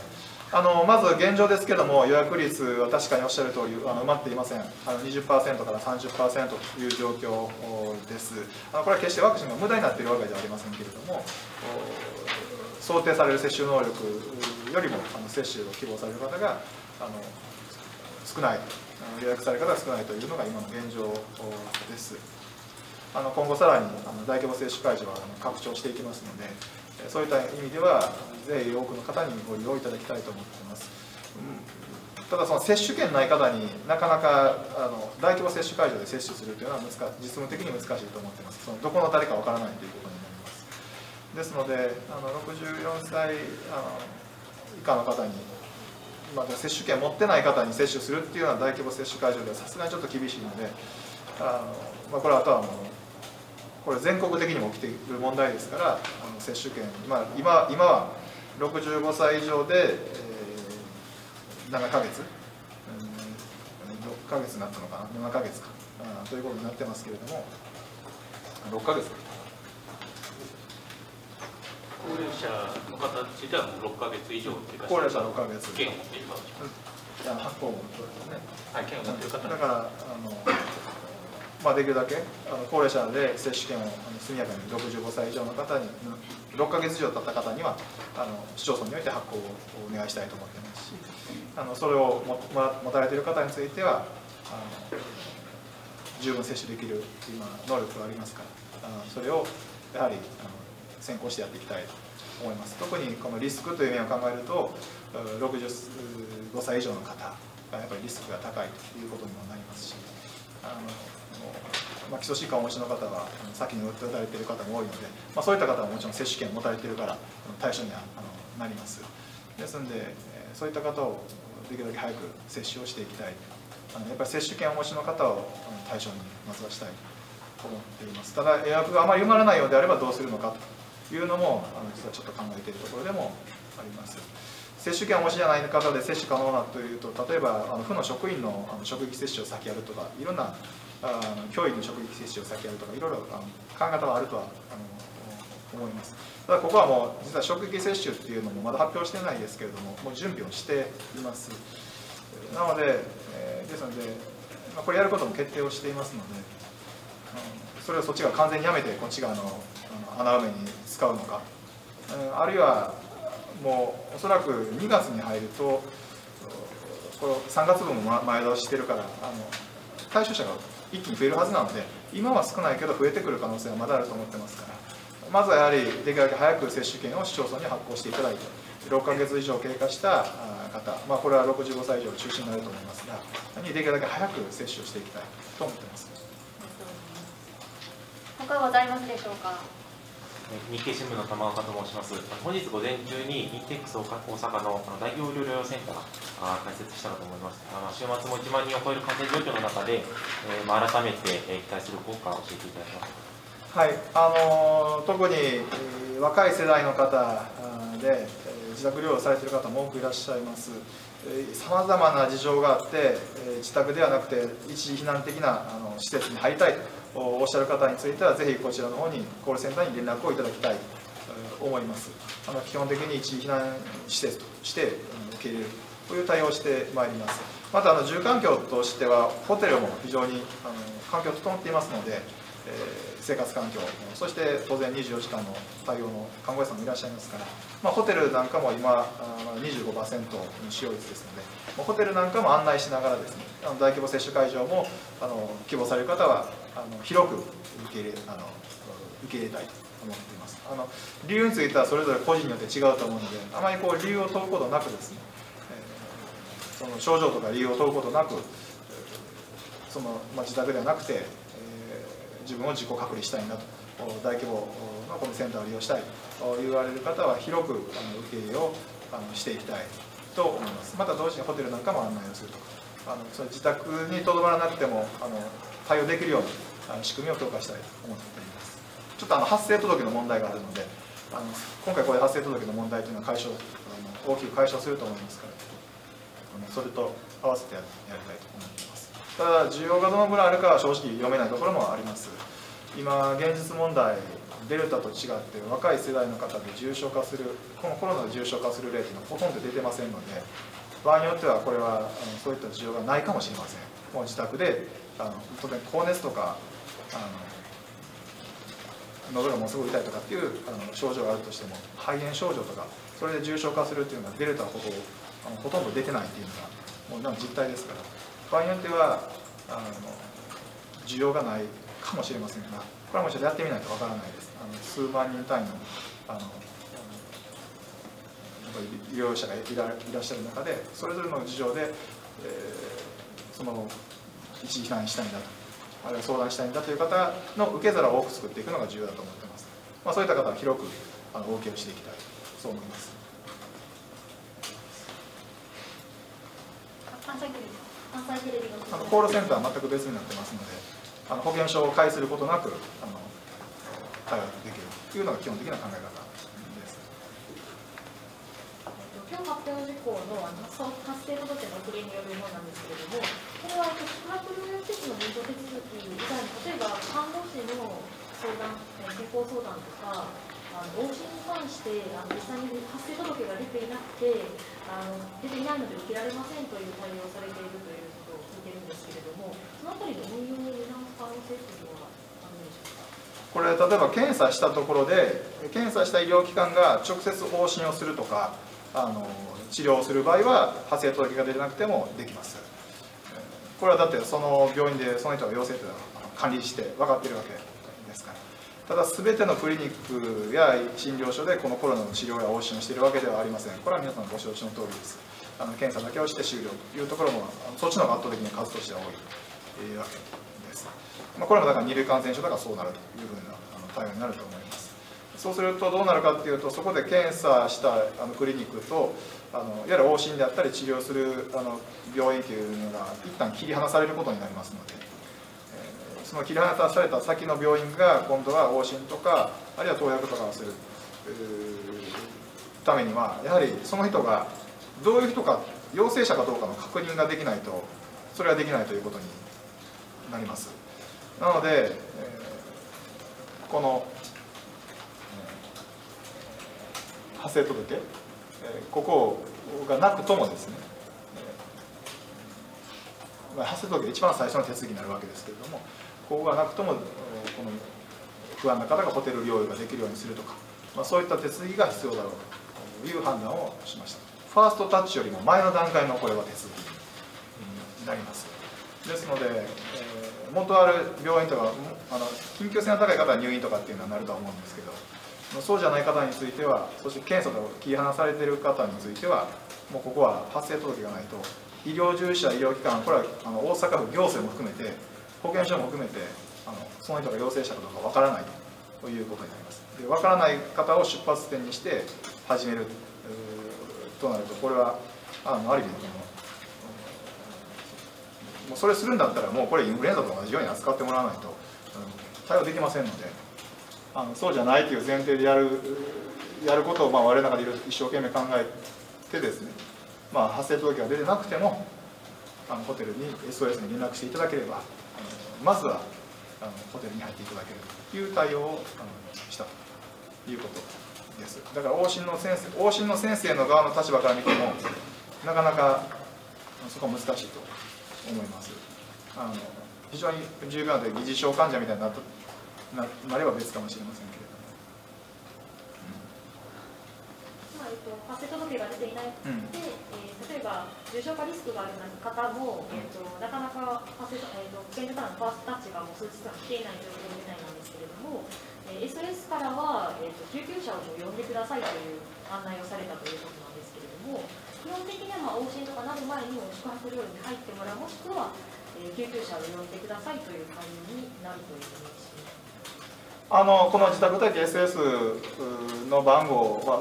まず現状ですけれども、予約率は確かにおっしゃる通り埋まっていません。20% から 30% という状況です。これは決してワクチンが無駄になっているわけではありませんけれども、想定される接種能力よりも接種を希望される方が少ない、予約される方が少ないというのが今の現状です。今後さらに大規模接種会場は拡張していきますので、そういった意味ではぜひ多くの方にご利用いただきたいと思っています。ただその接種券ない方になかなか大規模接種会場で接種するというのは実務的に難しいと思っています。どこの誰かわからないということになります。ですので64歳以下の方にまだ接種券持ってない方に接種するっていうような大規模接種会場ではさすがにちょっと厳しいので、これはあとはこれ全国的にも起きている問題ですから、接種券、今は65歳以上で、7ヶ月、6ヶ月になったのかな、7ヶ月かということになってますけれども、6ヶ月か。 高齢者の方についてはもう6ヶ月以上経過して、 高齢者6ヶ月。 券を持っている方。 発行もそうですね。 はい、券を持っている方。 だからできるだけ高齢者で接種券を速やかに65歳以上の方に6ヶ月以上経った方には市町村において発行をお願いしたいと思っていますし、それを持たれている方については十分接種できる今能力がありますから、それをやはり先行してやっていきたいと思います。特にこのリスクという面を考えると65歳以上の方がやっぱりリスクが高いということにもなりますし、基礎疾患をお持ちの方は先に打たれている方も多いので、そういった方はもちろん接種券を持たれているから対象にはなります。ですのでそういった方をできるだけ早く接種をしていきたい、やっぱり接種券をお持ちの方を対象にまずはしたいと思っています。ただ予約があまり埋まらないようであればどうするのかというのも実はちょっと考えているところでもあります。接種券をお持ちじゃない方で接種可能なというと、例えば府の職員の職域接種を先やるとか、いろんな教員の職域接種を先やるとか、いろいろ考え方はあるとは思います。ただここはもう実は職域接種っていうのもまだ発表してないですけれども、もう準備をしています。なので、ですのでこれやることも決定をしていますので、それをそっちが完全にやめてこっち側の穴埋めに使うのか、あるいはもうおそらく2月に入るとこれ3月分も前倒ししてるから対象者が一気に増えるはずなので、今は少ないけど増えてくる可能性はまだあると思ってますから、まずはやはりできるだけ早く接種券を市町村に発行していただいて、6ヶ月以上経過した方、これは65歳以上中心になると思いますが、できるだけ早く接種をしていきたいと思っています。 他ございますでしょうか。 日経新聞の玉岡と申します。本日午前中にインテックス大阪の大容量療養センターが開設したかと思います。週末も1万人を超える感染状況の中で、改めて期待する効果を教えていただけますか。 はい、特に若い世代の方で自宅療養されている方も多くいらっしゃいます。さまざまな事情があって自宅ではなくて一時避難的な施設に入りたいとおっしゃる方については、ぜひこちらの方にコールセンターに連絡をいただきたいと思います。基本的に一時避難施設として受け入れるという対応をしてまいります。また住環境としてはホテルも非常に環境整っていますので、生活環境、そして当然24時間の対応の看護師さんもいらっしゃいますから、ホテルなんかも今 25% の使用率ですので、ホテルなんかも案内しながらですね、大規模接種会場も希望される方は広く受け入れたいと思っています。理由についてはそれぞれ個人によって違うと思うので、あまり理由を問うことなくですね、その症状とか理由を問うことなく、自宅ではなくて、自分を自己隔離したいんだと、大規模のこのセンターを利用したいと言われる方は広く受け入れをしていきたいと思います。また同時にホテルなんかも案内をするとか、その自宅にとどまらなくても対応できるような仕組みを強化したいと思っています。ちょっと発生届の問題があるので、今回これ発生届の問題というのは大きく解消すると思いますから、それと合わせてやりたいと思っています。ただ需要がどのぐらいあるかは正直読めないところもあります。今現実問題、デルタと違って若い世代の方で重症化する、このコロナで重症化する例というのはほとんど出てませんので、場合によってはこれはそういった需要がないかもしれません。もう自宅で当然高熱とか喉がものすごい痛いとかっていう症状があるとしても、肺炎症状とかそれで重症化するっていうのはデルタほとんど出てないっていうのがもう実態ですから、場合によっては需要がないかもしれませんが、これはもうちょっとやってみないとわからないです。数万人単位の医療者がいらっしゃる中で、それぞれの事情で、一時避難したいんだと、あるいは相談したいんだという方の受け皿を多く作っていくのが重要だと思っています。そういった方は広くお受けをしていきたい、そう思います。コールセンターは全く別になってますので、保険証を介することなく対応できるというのが基本的な考え方です。 今日発表事項の発生届の遅れによるものなんですけれども、これは宿泊療養施設の入所手続き以外に、例えば看護師の相談、健康相談とか、 往診に関して実際に発生届が出ていなくて出ていないので受けられませんという対応をされているということを聞いてるんですけれども、そのあたりの運用を見直す可能性というのはあるんでしょうか。 これ例えば検査したところで検査した医療機関が直接往診をするとか治療をする場合は発生届が出てなくてもできます。これはだってその病院でその人が陽性というのは管理して分かっているわけですから。ただ全てのクリニックや診療所でこのコロナの治療や往診をしているわけではありません。これは皆さんご承知の通りです。検査だけをして終了というところもそっちの方が圧倒的に数としては多いわけです。これもだから二類感染症だからそうなるというふうな対応になると思います。そうするとどうなるかというと、そこで検査したクリニックといわゆる往診であったり治療する病院というのが一旦切り離されることになりますので、その切り離された先の病院が今度は往診とかあるいは投薬とかをするためにはやはりその人がどういう人か陽性者かどうかの確認ができないとそれはできないということになります。なので、この発生届、ここがなくともですね、発生届が一番最初の手続きになるわけですけれども、ここがなくともこの不安な方がホテル療養ができるようにするとか、そういった手続きが必要だろうという判断をしました。ファーストタッチよりも前の段階のこれは手続きになります。ですので、元ある病院とか緊急性の高い方は入院とかっていうのはなるとは思うんですけど、そうじゃない方については、そして検査と切り離されている方については、もうここは発生届がないと、医療従事者、医療機関、これは大阪府行政も含めて、保健所も含めて、その人が陽性者かどうかわからないということになります。で、わからない方を出発点にして始めるとなると、これはある意味もうそれするんだったら、もうこれインフルエンザと同じように扱ってもらわないと対応できませんので、そうじゃないという前提でやることを我々の中で一生懸命考えてですね、発生届が出てなくてもホテルに SOS に連絡していただければ、まずはホテルに入っていただけるという対応をしたということです。だから往診の先生の側の立場から見てもなかなかそこは難しいと思います。非常に重要なので疑似症患者みたいになれば別かもしれませんけれども、 発生届が出ていないで、例えば重症化リスクがある方も、なかなか保健所からのファーストタッチがもう数日間来ていない状況でないなんですけれども、SOS からは、救急車を呼んでくださいという案内をされたということなんですけれども、基本的には往診とかなる前にも宿泊療養に入ってもらう、もしくは、救急車を呼んでくださいという対応になるという認識。 この自宅待機 SOS の番号は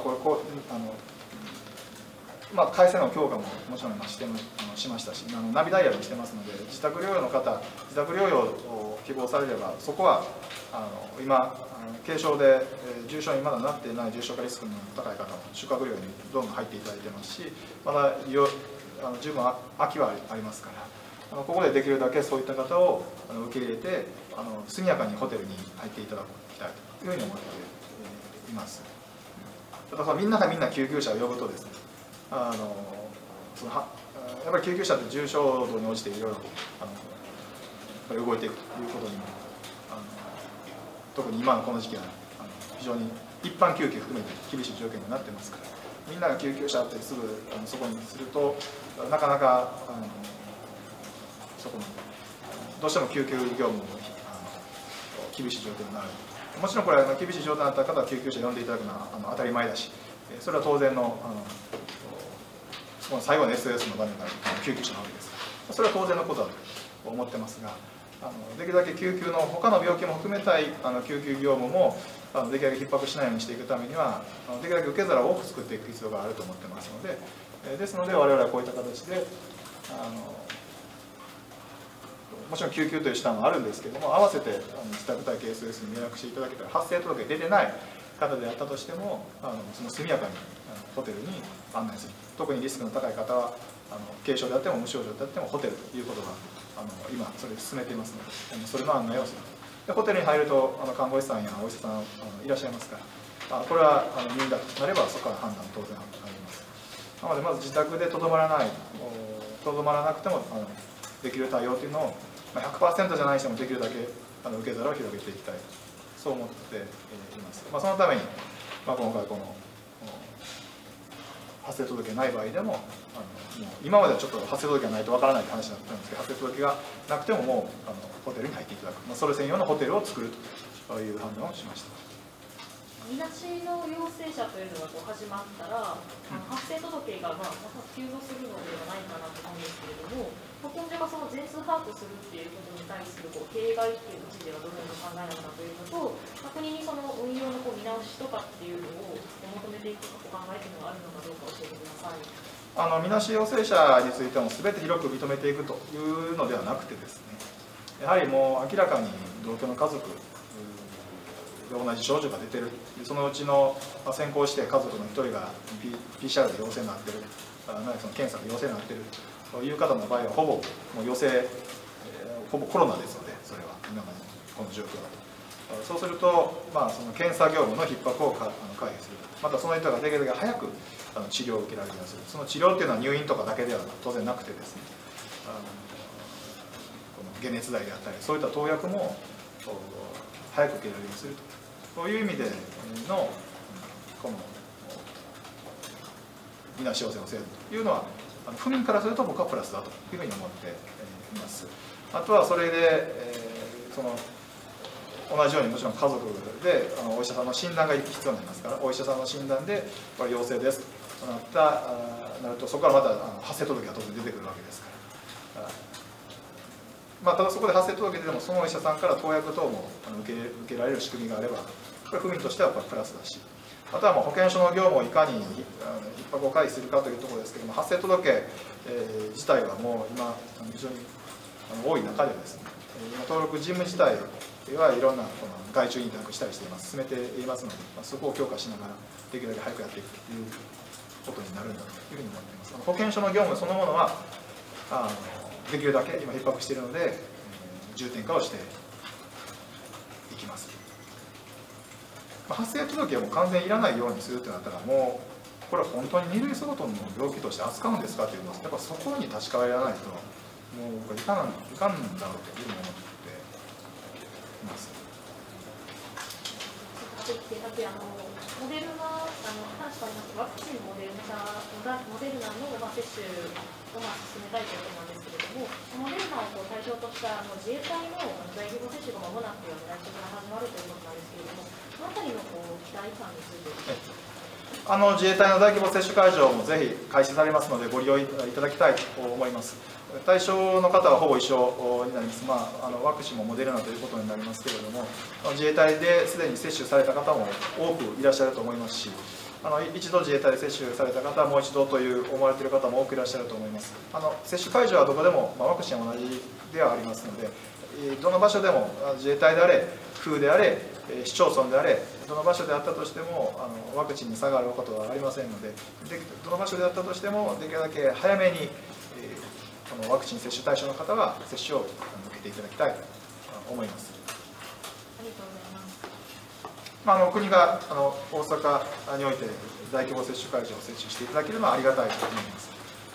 回線の強化ももちろんしましたし、ナビダイヤルにしてますので、自宅療養の方、自宅療養を希望されれば、そこは今、軽症で重症にまだなっていない重症化リスクの高い方も宿泊療養にどんどん入っていただいてますし、まだ十分空きはありますから、ここでできるだけそういった方を受け入れて速やかにホテルに入っていただきたいというふうに思っています。ただみんながみんな救急車を呼ぶとですね、やっぱり救急車って重症度に応じていろいろ動いていくということにも特に今のこの時期は非常に一般救急含めて厳しい状況になってますから、みんなが救急車ってすぐそこにするとなかなかそこにどうしても救急業務も厳しい状況になる。もちろんこれ厳しい状態になった方は救急車を呼んでいただくのは当たり前だし、それは当然のその最後の SOS の場面が救急車なわけです。それは当然のことだと思ってますが、できるだけ救急の他の病気も含めたい救急業務もできるだけ逼迫しないようにしていくためには、できるだけ受け皿を多く作っていく必要があると思ってますので、ですので我々はこういった形でもちろん救急という手段もあるんですけれども、合わせて自宅待機 SOS に連絡していただけたら、発生届が出てない方であったとしてもその速やかにホテルに案内する。特にリスクの高い方は軽症であっても無症状であってもホテルということが今それを進めていますので、それの案内をする。でホテルに入ると看護師さんやお医者さんいらっしゃいますかこれは入院だとなればそこから判断当然あります。なのでまず自宅でとどまらなくてもできる対応というのを 100% じゃない人もできるだけ受け皿を広げていきたい、そう思っています。そのために、今回この発生届がない場合でも、今まではちょっと発生届がないとわからないって話だったんですけど、発生届がなくてももうホテルに入っていただく、それ専用のホテルを作るという判断をしました。 みなしの陽性者というのが始まったら、発生届がまた急増するのではないかなと思うんですけれども、保健所がその全数把握するっていうことに対する弊害っていうのを知事はどのように考えなのかというのと、国にその運用の見直しとかっていうのを求めていくお考えというのがあるのかどうか教えてください。 みなし陽性者についても全て広く認めていくというのではなくてですね、やはりもう明らかに同居の家族同じ症状が出てる、そのうちの先行して家族の1人が PCR で陽性になってる、その検査で陽性になってるという方の場合はほぼもう陽性、ほぼコロナですので、それは今までこの状況だと。そうすると、その検査業務の逼迫を回避する、またその人ができるだけ早く治療を受けられるようにする、その治療っていうのは入院とかだけでは当然なくてですね、この解熱剤であったり、そういった投薬も早く受けられるようにするという意味でのこのみなし陽性の制度というのは府民からすると僕はプラスだというふうに思っています。あとはそれで、同じようにもちろん家族でお医者さんの診断が必要になりますから、お医者さんの診断でこれ陽性ですとなると、そこからまた発生届が当然出てくるわけですから、ただそこで発生届出てもそのお医者さんから投薬等も受けられる仕組みがあれば、これ府民としてはプラスだし、あとは保健所の業務をいかに逼迫を回避するかというところですけれども、発生届自体はもう今非常に多い中でですね、今登録事務自体はいろんなこの外注委託したりしています、進めていますので、そこを強化しながらできるだけ早くやっていくということになるんだというふうに思っています。保健所の業務そのものはできるだけ今逼迫しているので、重点化をしていきます。発生届はもう完全にいらないようにするとなったら、もうこれは本当に2類相当の病気として扱うんですかというのは、やっぱそこに立ち返らないと、もうこれいかんだろうというふうに思っています。 モデルナ、話したワクチンモデルナの接種を進めたいということなんですけれども、モデルナを対象とした自衛隊の大規模接種が間もなく来週から始まるということなんですけれども、そのあたりの期待感について。 自衛隊の大規模接種会場もぜひ開始されますので、ご利用いただきたいと思います。対象の方はほぼ一緒になります、ワクチンもモデルナということになりますけれども、自衛隊ですでに接種された方も多くいらっしゃると思いますし、一度自衛隊で接種された方はもう一度と思われている方も多くいらっしゃると思います。接種会場はどこでも、ワクチンは同じではありますので、どの場所でも自衛隊であれ、府であれ、市町村であれ、どの場所であったとしてもワクチンに差があることはありませんので、どの場所であったとしてもできるだけ早めにこのワクチン接種対象の方は接種を受けていただきたいと思います。 ありがとうございます。 国が大阪において大規模接種会場を設置していただけるのはありがたいと思います。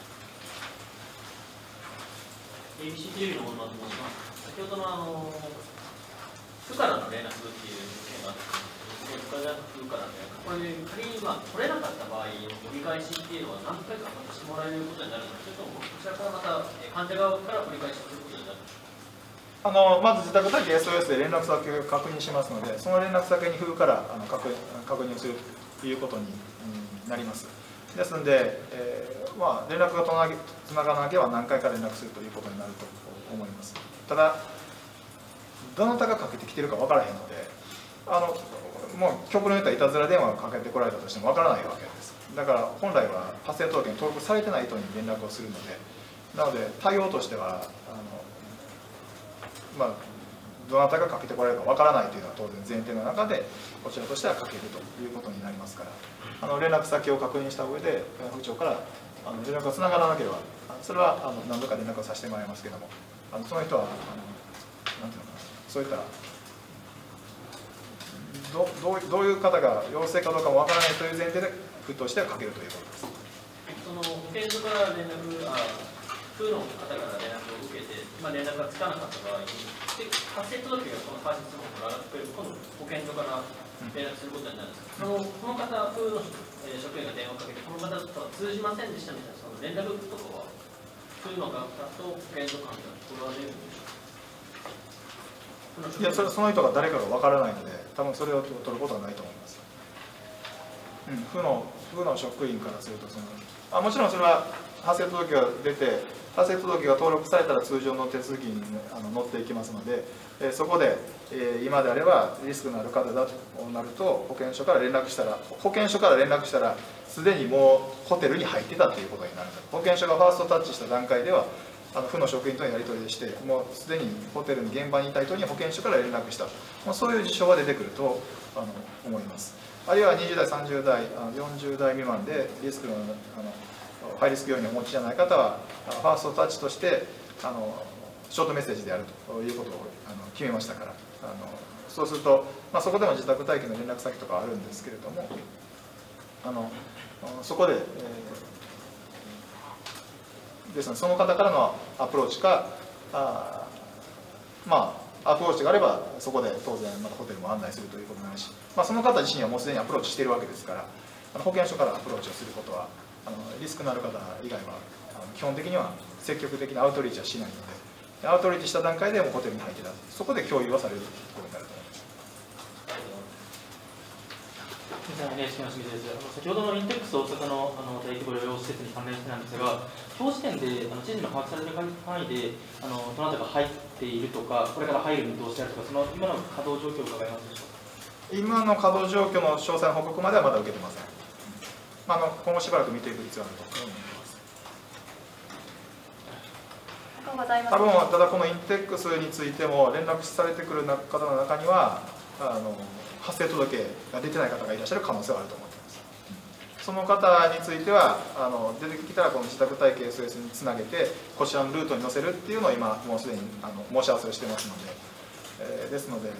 ABC テレビの本間と申します。先ほどの府からの連絡っていう件があったんですけど、府からの連絡、これ仮に取れなかった場合、折り返しっていうのは何回かまたしてもらえることになるのか、それともこちらからまた患者側から折り返しすることになるのか。 まず自宅待機 SOS で連絡先を確認しますので、その連絡先に府から確認をするということになります。ですので、連絡がつながらなければ何回か連絡するということになると思います。ただどなたがかけてきてるか分からへんので、もう極論言ったらいたずら電話をかけてこられたとしても分からないわけです。だから本来は発生届に登録されてない人に連絡をするので、なので対応としてはどなたがかけてこられるか分からないというのは当然前提の中で、こちらとしてはかけるということになりますから、連絡先を確認した上で府庁から連絡がつながらなければ、それは何度か連絡をさせてもらいますけども、その人はなんていうのかな、そういったどういう方が陽性かどうかもわからないという前提で府としてはかけるということです。 その保健所から連絡、府の方から連絡を受けて、連絡がつかなかった場合に、発生届がこの開設の方から上がってくる、今度保健所から連絡することになるんですが、この方、府の職員が電話をかけて、この方とは通じませんでしたみたいな、その連絡とかは、府の方と保健所間で取られるんでしょうか。 いや、その人が誰かがわからないので、多分それを取ることはないと思います。府の職員からするともちろんそれは発生届が出て、発生届が登録されたら通常の手続きに乗っていきますので、そこで、今であればリスクのある方だとなると保健所から連絡したらすでにもうホテルに入ってたということになる。保健所がファーストタッチした段階では府の職員とのやり取りでして、もうすでにホテルに現場にいた人に保健所から連絡した、そういう事象が出てくると思います。あるいは20代、30代、40代未満でリスクのハイリスク要因をお持ちじゃない方は、ファーストタッチとしてショートメッセージであるということを決めましたから、そうすると、そこでも自宅待機の連絡先とかあるんですけれども、そこで、ですね、その方からのアプローチか、アプローチがあればそこで当然またホテルも案内するということになるし、その方自身はもうすでにアプローチしているわけですから、保健所からアプローチをすることはリスクのある方以外は基本的には積極的なアウトリーチはしないので、アウトリーチした段階でもうホテルに入ってた、そこで共有はされることになると思います。 先ほどのインテックス大阪の大規模療養施設に関連してなんですが、今日時点で知事の把握される範囲でどなたが入っているとか、これから入る見通しであるとか、その今の稼働状況を伺いますでしょうか。 今の稼働状況の詳細の報告まではまだ受けてません。今後しばらく見ていく必要があると思います。多分ただこのインテックスについても連絡されてくる方の中には発生届が出てない方がいらっしゃる可能性はあると思っています。その方については出てきたらこの自宅待機 SOS につなげてこちらのルートに載せるっていうのを今もうすでに申し合わせをしていますので、ですので、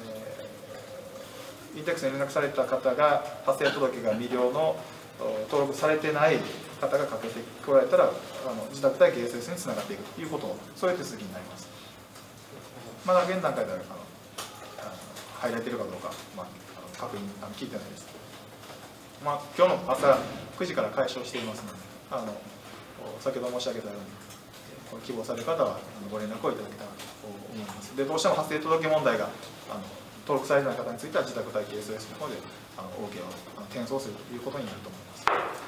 インテックスに連絡された方が発生届が未了の登録されてない方がかけてこられたら自宅待機 SOS につながっていくということを、そういう手続きになります。まだ現段階では入られているかどうか、確認聞いてないです。今日の朝9時から開始をしていますので、先ほど申し上げたように希望される方はご連絡をいただけたらと思います。でどうしても発生届問題が登録されてない方については自宅待機 SOS の方でOK を転送するということになると思います。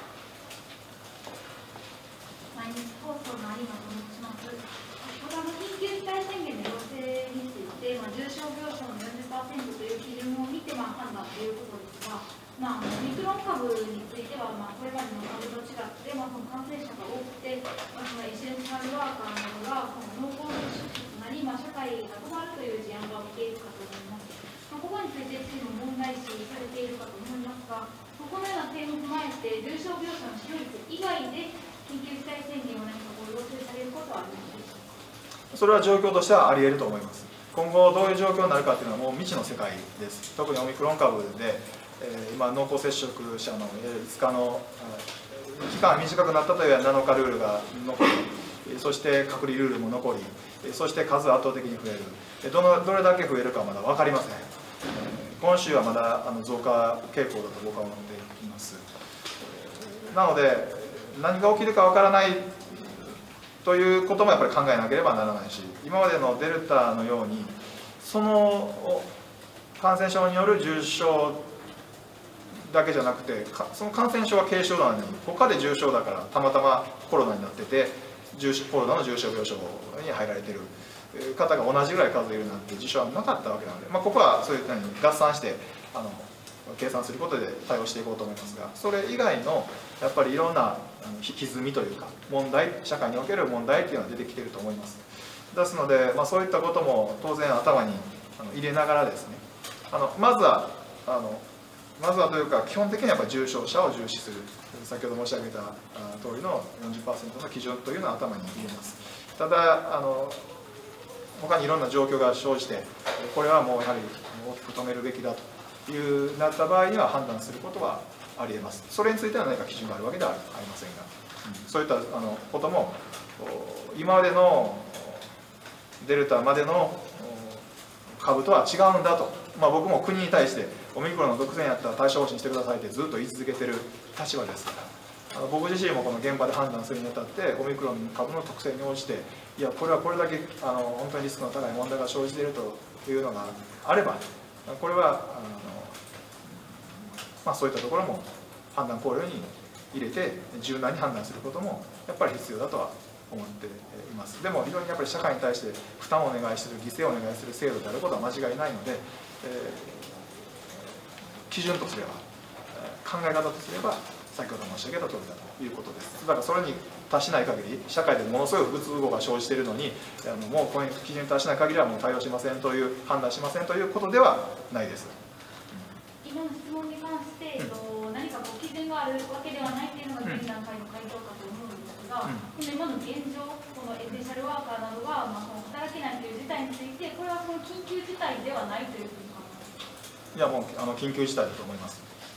毎日放送の有馬と申します。緊急事態宣言の要請について、重症病床の 40% という基準を見て判断ということですが、オミクロン株については、これまでの株と違って、その感染者が多くて、そのエッセンシャルワーカーなどが濃厚接触となり、社会が止まるという事案が起きているかと思います。ここについて知事も問題視されているかと思いますが、このような点を踏まえて、重症病床の使用率以外で、緊急事態宣言を何か要請されることはありますでしょうか。 それは状況としてはあり得ると思います。今後どういう状況になるかというのはもう未知の世界です。特にオミクロン株で、今濃厚接触者の5日の期間が短くなったという7日ルールが残り、そして隔離ルールも残り、そして数圧倒的に増える、どれだけ増えるかまだ分かりません。今週はまだ増加傾向だと僕は思っています。なので何が起きるか分からないということもやっぱり考えなければならないし、今までのデルタのようにその感染症による重症だけじゃなくて、その感染症は軽症なのに他で重症だからたまたまコロナになっててコロナの重症病床に入られている方が同じぐらい数いるなんて事象はなかったわけなので、ここはそういうふうに合算して計算することで対応していこうと思いますが、それ以外のやっぱりいろんな歪みというか問題、社会における問題っていうのは出てきていると思います。ですので、そういったことも当然頭に入れながらですね、まずはというか基本的にはやっぱり重症者を重視する、先ほど申し上げた通りの 40% の基準というのは頭に入れます。ただ他にいろんな状況が生じて、これはもうやはり大きく止めるべきだというなった場合には判断することはありえます。それについては何か基準があるわけではありませんが、そういったことも今までのデルタまでの株とは違うんだと、僕も国に対してオミクロンの毒性やったら対処方針してくださいってずっと言い続けてる立場ですから、僕自身もこの現場で判断するにあたってオミクロン株の特性に応じて、いやこれはこれだけ本当にリスクの高い問題が生じているというのがあれば、これはそういったところも判断考慮に入れて柔軟に判断することもやっぱり必要だとは思っています。でも非常にやっぱり社会に対して負担をお願いする、犠牲をお願いする制度であることは間違いないので、基準とすれば、考え方とすれば先ほど申し上げた通りだということです。だからそれに達しない限り、社会でものすごい不都合が生じているのに、もうこの基準に達しない限りはもう対応しませんという、判断しませんということではないです。 今の質問に関して、何かこう基準があるわけではないというのが現段階の回答かと思うんですが、今の現状、このエッセンシャルワーカーなどが、働けないという事態について、これはその緊急事態ではないというふうに考えますか？ いや、もう緊急事態だと思います。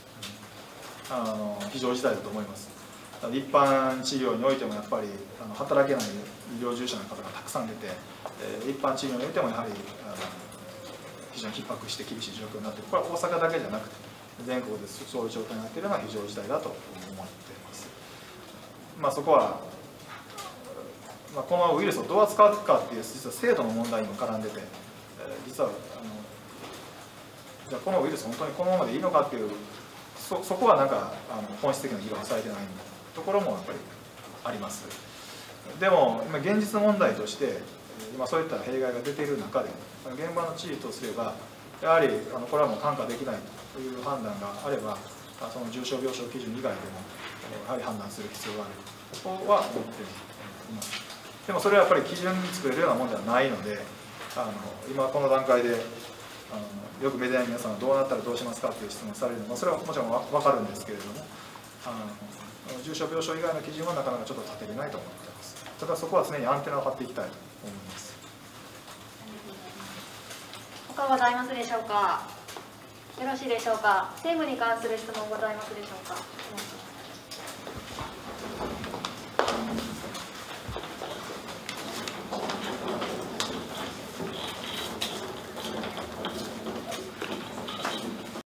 非常事態だと思います。一般治療においてもやっぱり働けない医療従事者の方がたくさん出て、一般治療においてもやはり非常に逼迫して厳しい状況になっている。これは大阪だけじゃなくて全国でそういう状態になっているのは非常事態だと思っています。そこは、このウイルスをどう扱うかっていう実は制度の問題にも絡んでて、実はじゃあこのウイルス本当にこのままでいいのかっていうそこはなんか本質的な議論をされてないところもやっぱりあります。でも今現実問題として今そういった弊害が出ている中で現場の知事とすればやはりこれはもう看過できないという判断があればその重症病床基準以外でもやはり判断する必要があるとは思っています。でもそれはやっぱり基準作れるようなものではないので今この段階でよくメディアの皆さんはどうなったらどうしますかという質問をされるのもそれはもちろん分かるんですけれども重症病床以外の基準はなかなかちょっと立てれないと思っています。ただそこは常にアンテナを張っていきたいと思います。 他ございますでしょうか。よろしいでしょうか。政務に関する質問ございますでしょうか。